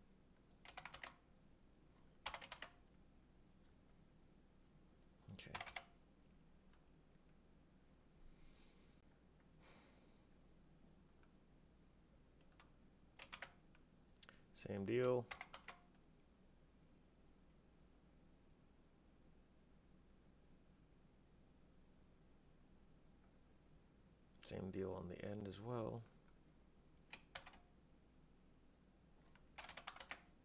Okay. Same deal. Same deal on the end as well.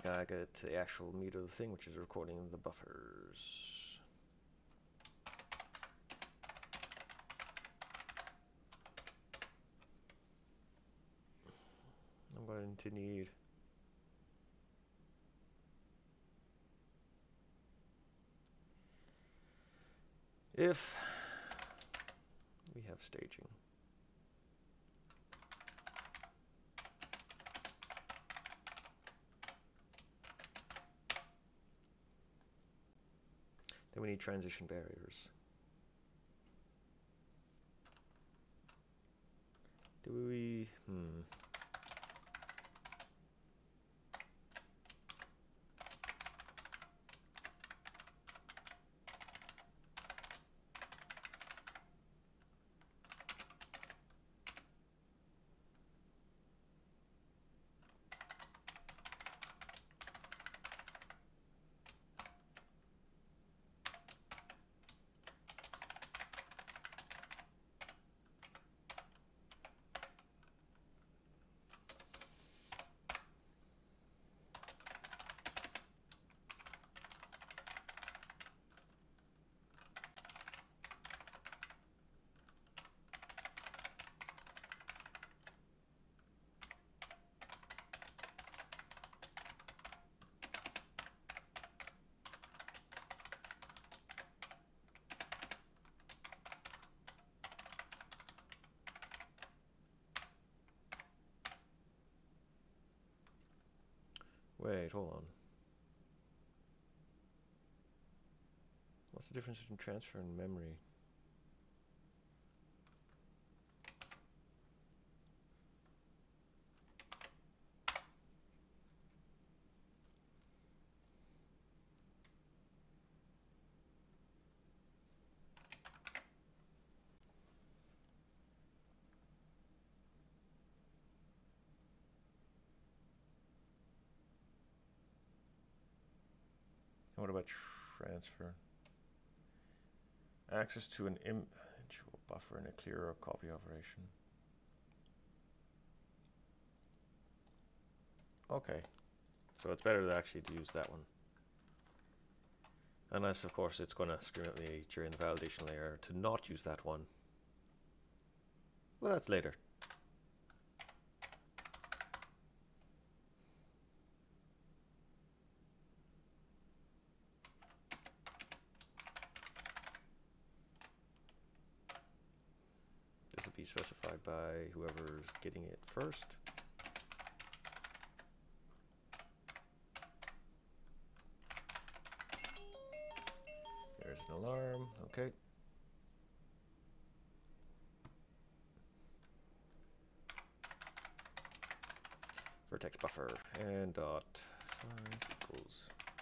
I get to the actual meat of the thing, which is recording the buffers. I'm going to need if we have staging. Then we need transition barriers. Do we, hmm. Wait, hold on. What's the difference between transfer and memory? What about transfer? Access to an image buffer in a clear or copy operation. Okay, so it's better to actually to use that one. Unless, of course, it's going to scream at me during the validation layer to not use that one. Well, that's later. This will be specified by whoever's getting it first. There's an alarm, okay. Vertex buffer and dot size equals.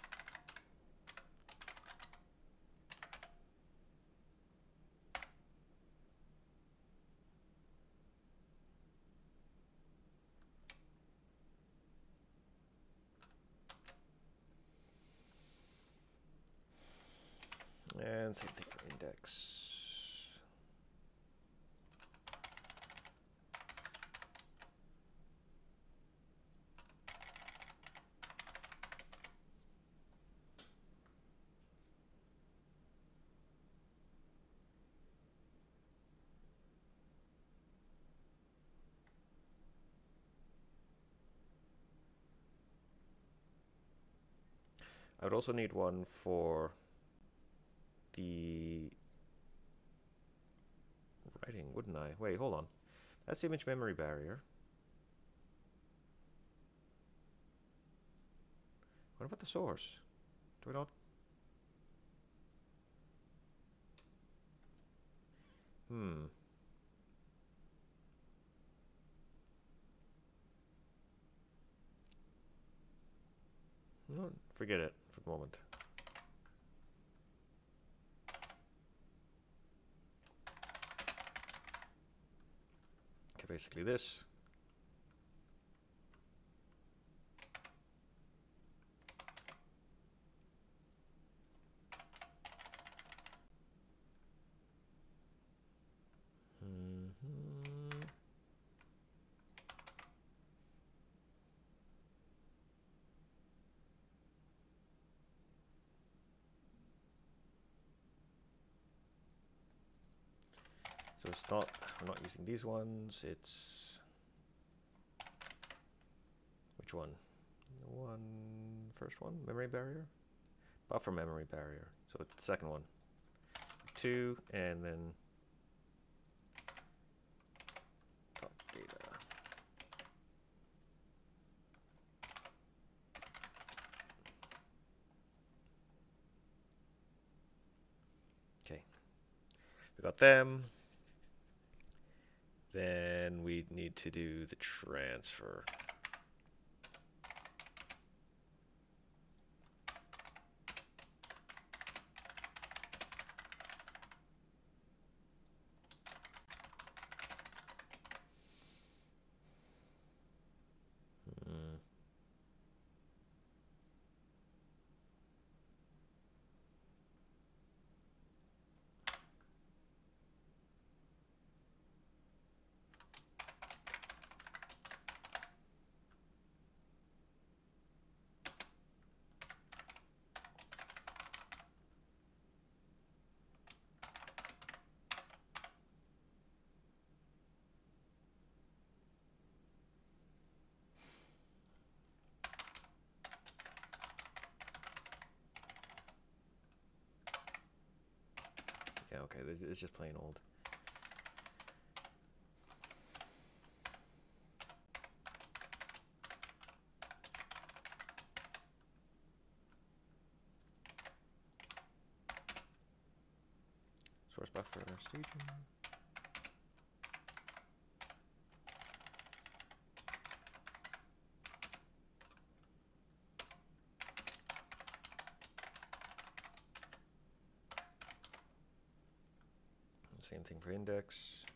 And same thing for index. I would also need one for the writing, wouldn't I? Wait, hold on. That's the image memory barrier. What about the source? Do we not? Hmm. No, forget it for the moment. Okay, basically this. Mm-hmm. So it's not, we're not using these ones, it's, which one? The one, first one, memory barrier? Buffer memory barrier, so it's the second one. Two, and then top data. Okay, we got them. Then we need to do the transfer. Hmm. Yeah, okay, it's just plain old. Source buffer staging. Same thing for index.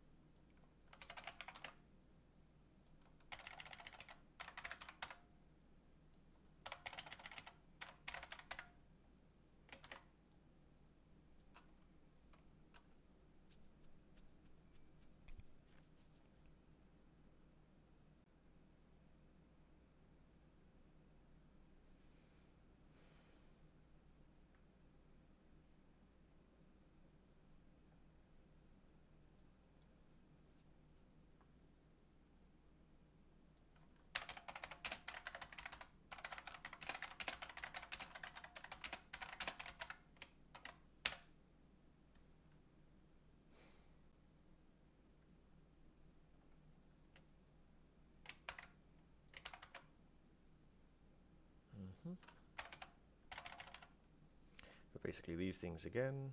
So basically these things again.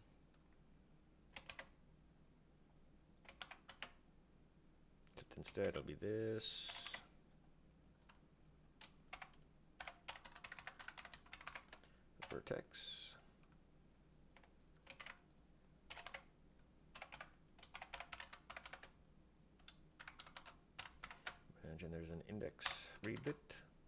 Except instead it'll be this. The vertex. Imagine there's an index read bit.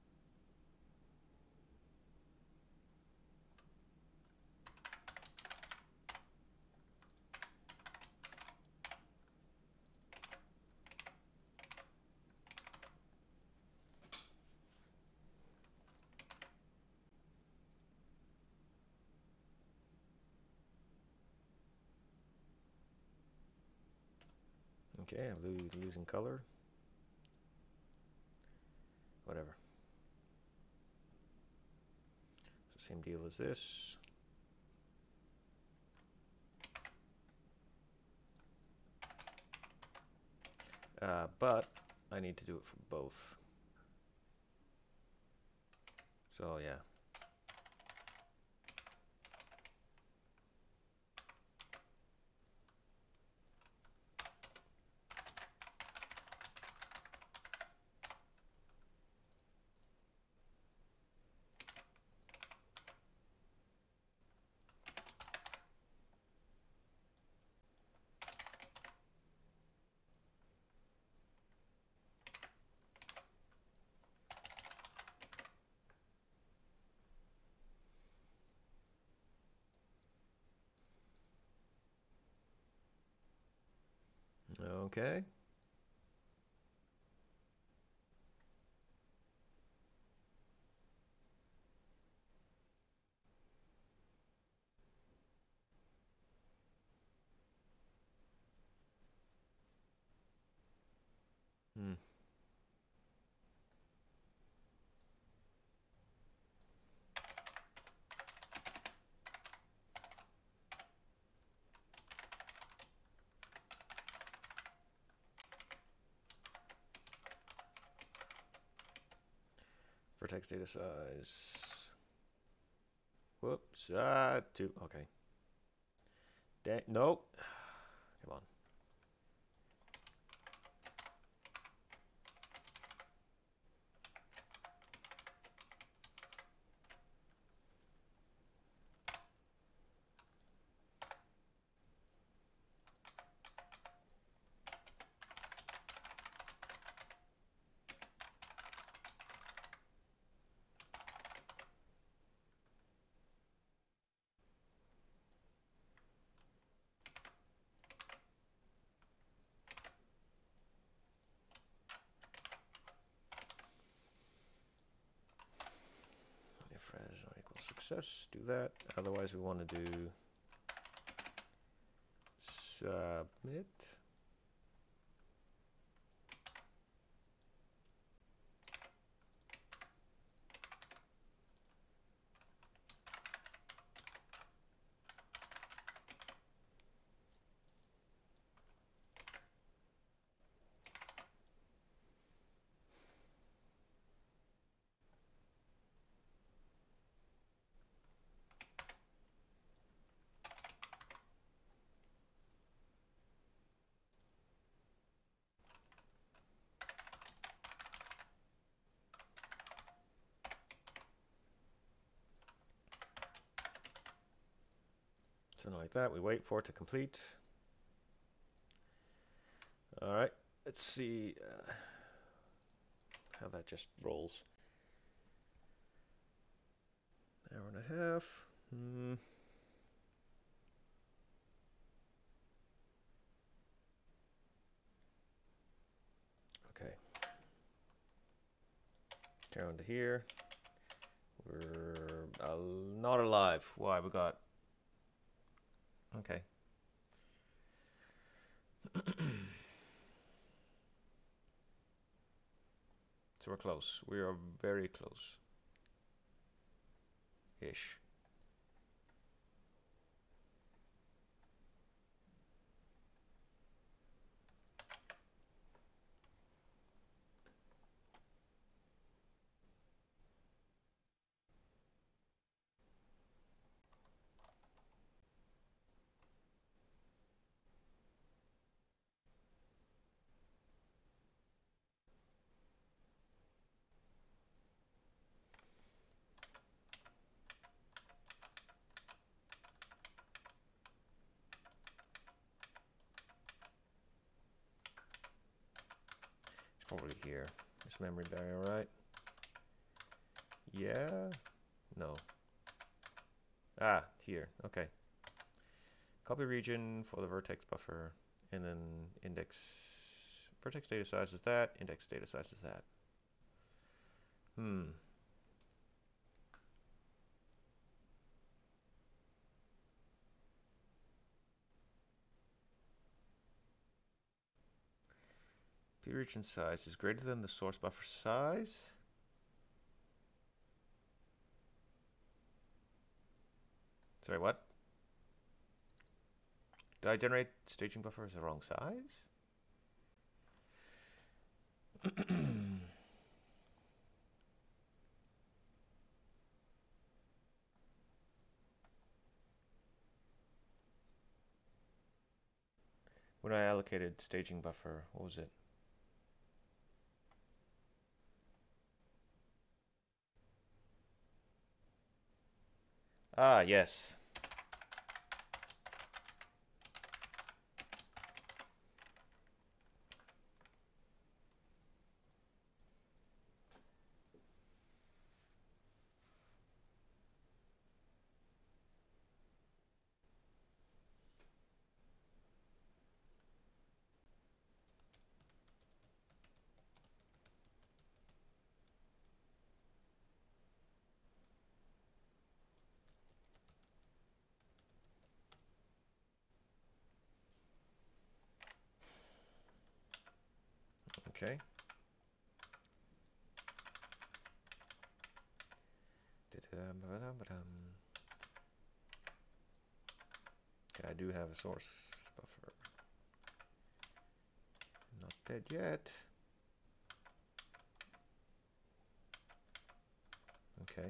Okay, I'm lo losing color. Whatever. So same deal as this. Uh, but I need to do it for both. So yeah. Okay. Hmm. Vertex data size. Whoops. Ah, two. Okay. Da nope. Come on. If res not equals success, do that. Otherwise, we want to do submit. Something like that. We wait for it to complete. All right. Let's see uh, how that just rolls. Hour and a half. Hmm. Okay. Down to here. We're uh, not alive. Why? We got. Okay. So we're close. We are very close. Ish. It's probably here. This memory barrier, right? Yeah. No. Ah, here. Okay. Copy region for the vertex buffer, and then index. Vertex data size is that. Index data size is that. Hmm. P region size is greater than the source buffer size. Sorry, what? Did I generate staging buffer as the wrong size? When I allocated staging buffer, what was it? Ah, yes. Okay. Okay, I do have a source buffer. Not dead yet. Okay.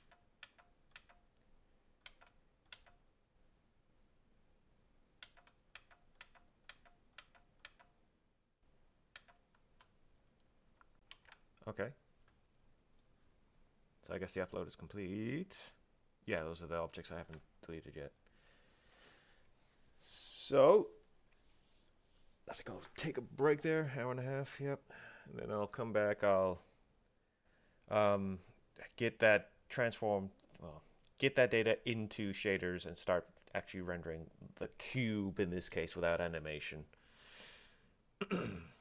Okay. So I guess the upload is complete. Yeah, those are the objects I haven't deleted yet. So I think I'll take a break there, hour and a half, yep. And then I'll come back, I'll um, get that transform, well, get that data into shaders and start actually rendering the cube in this case without animation.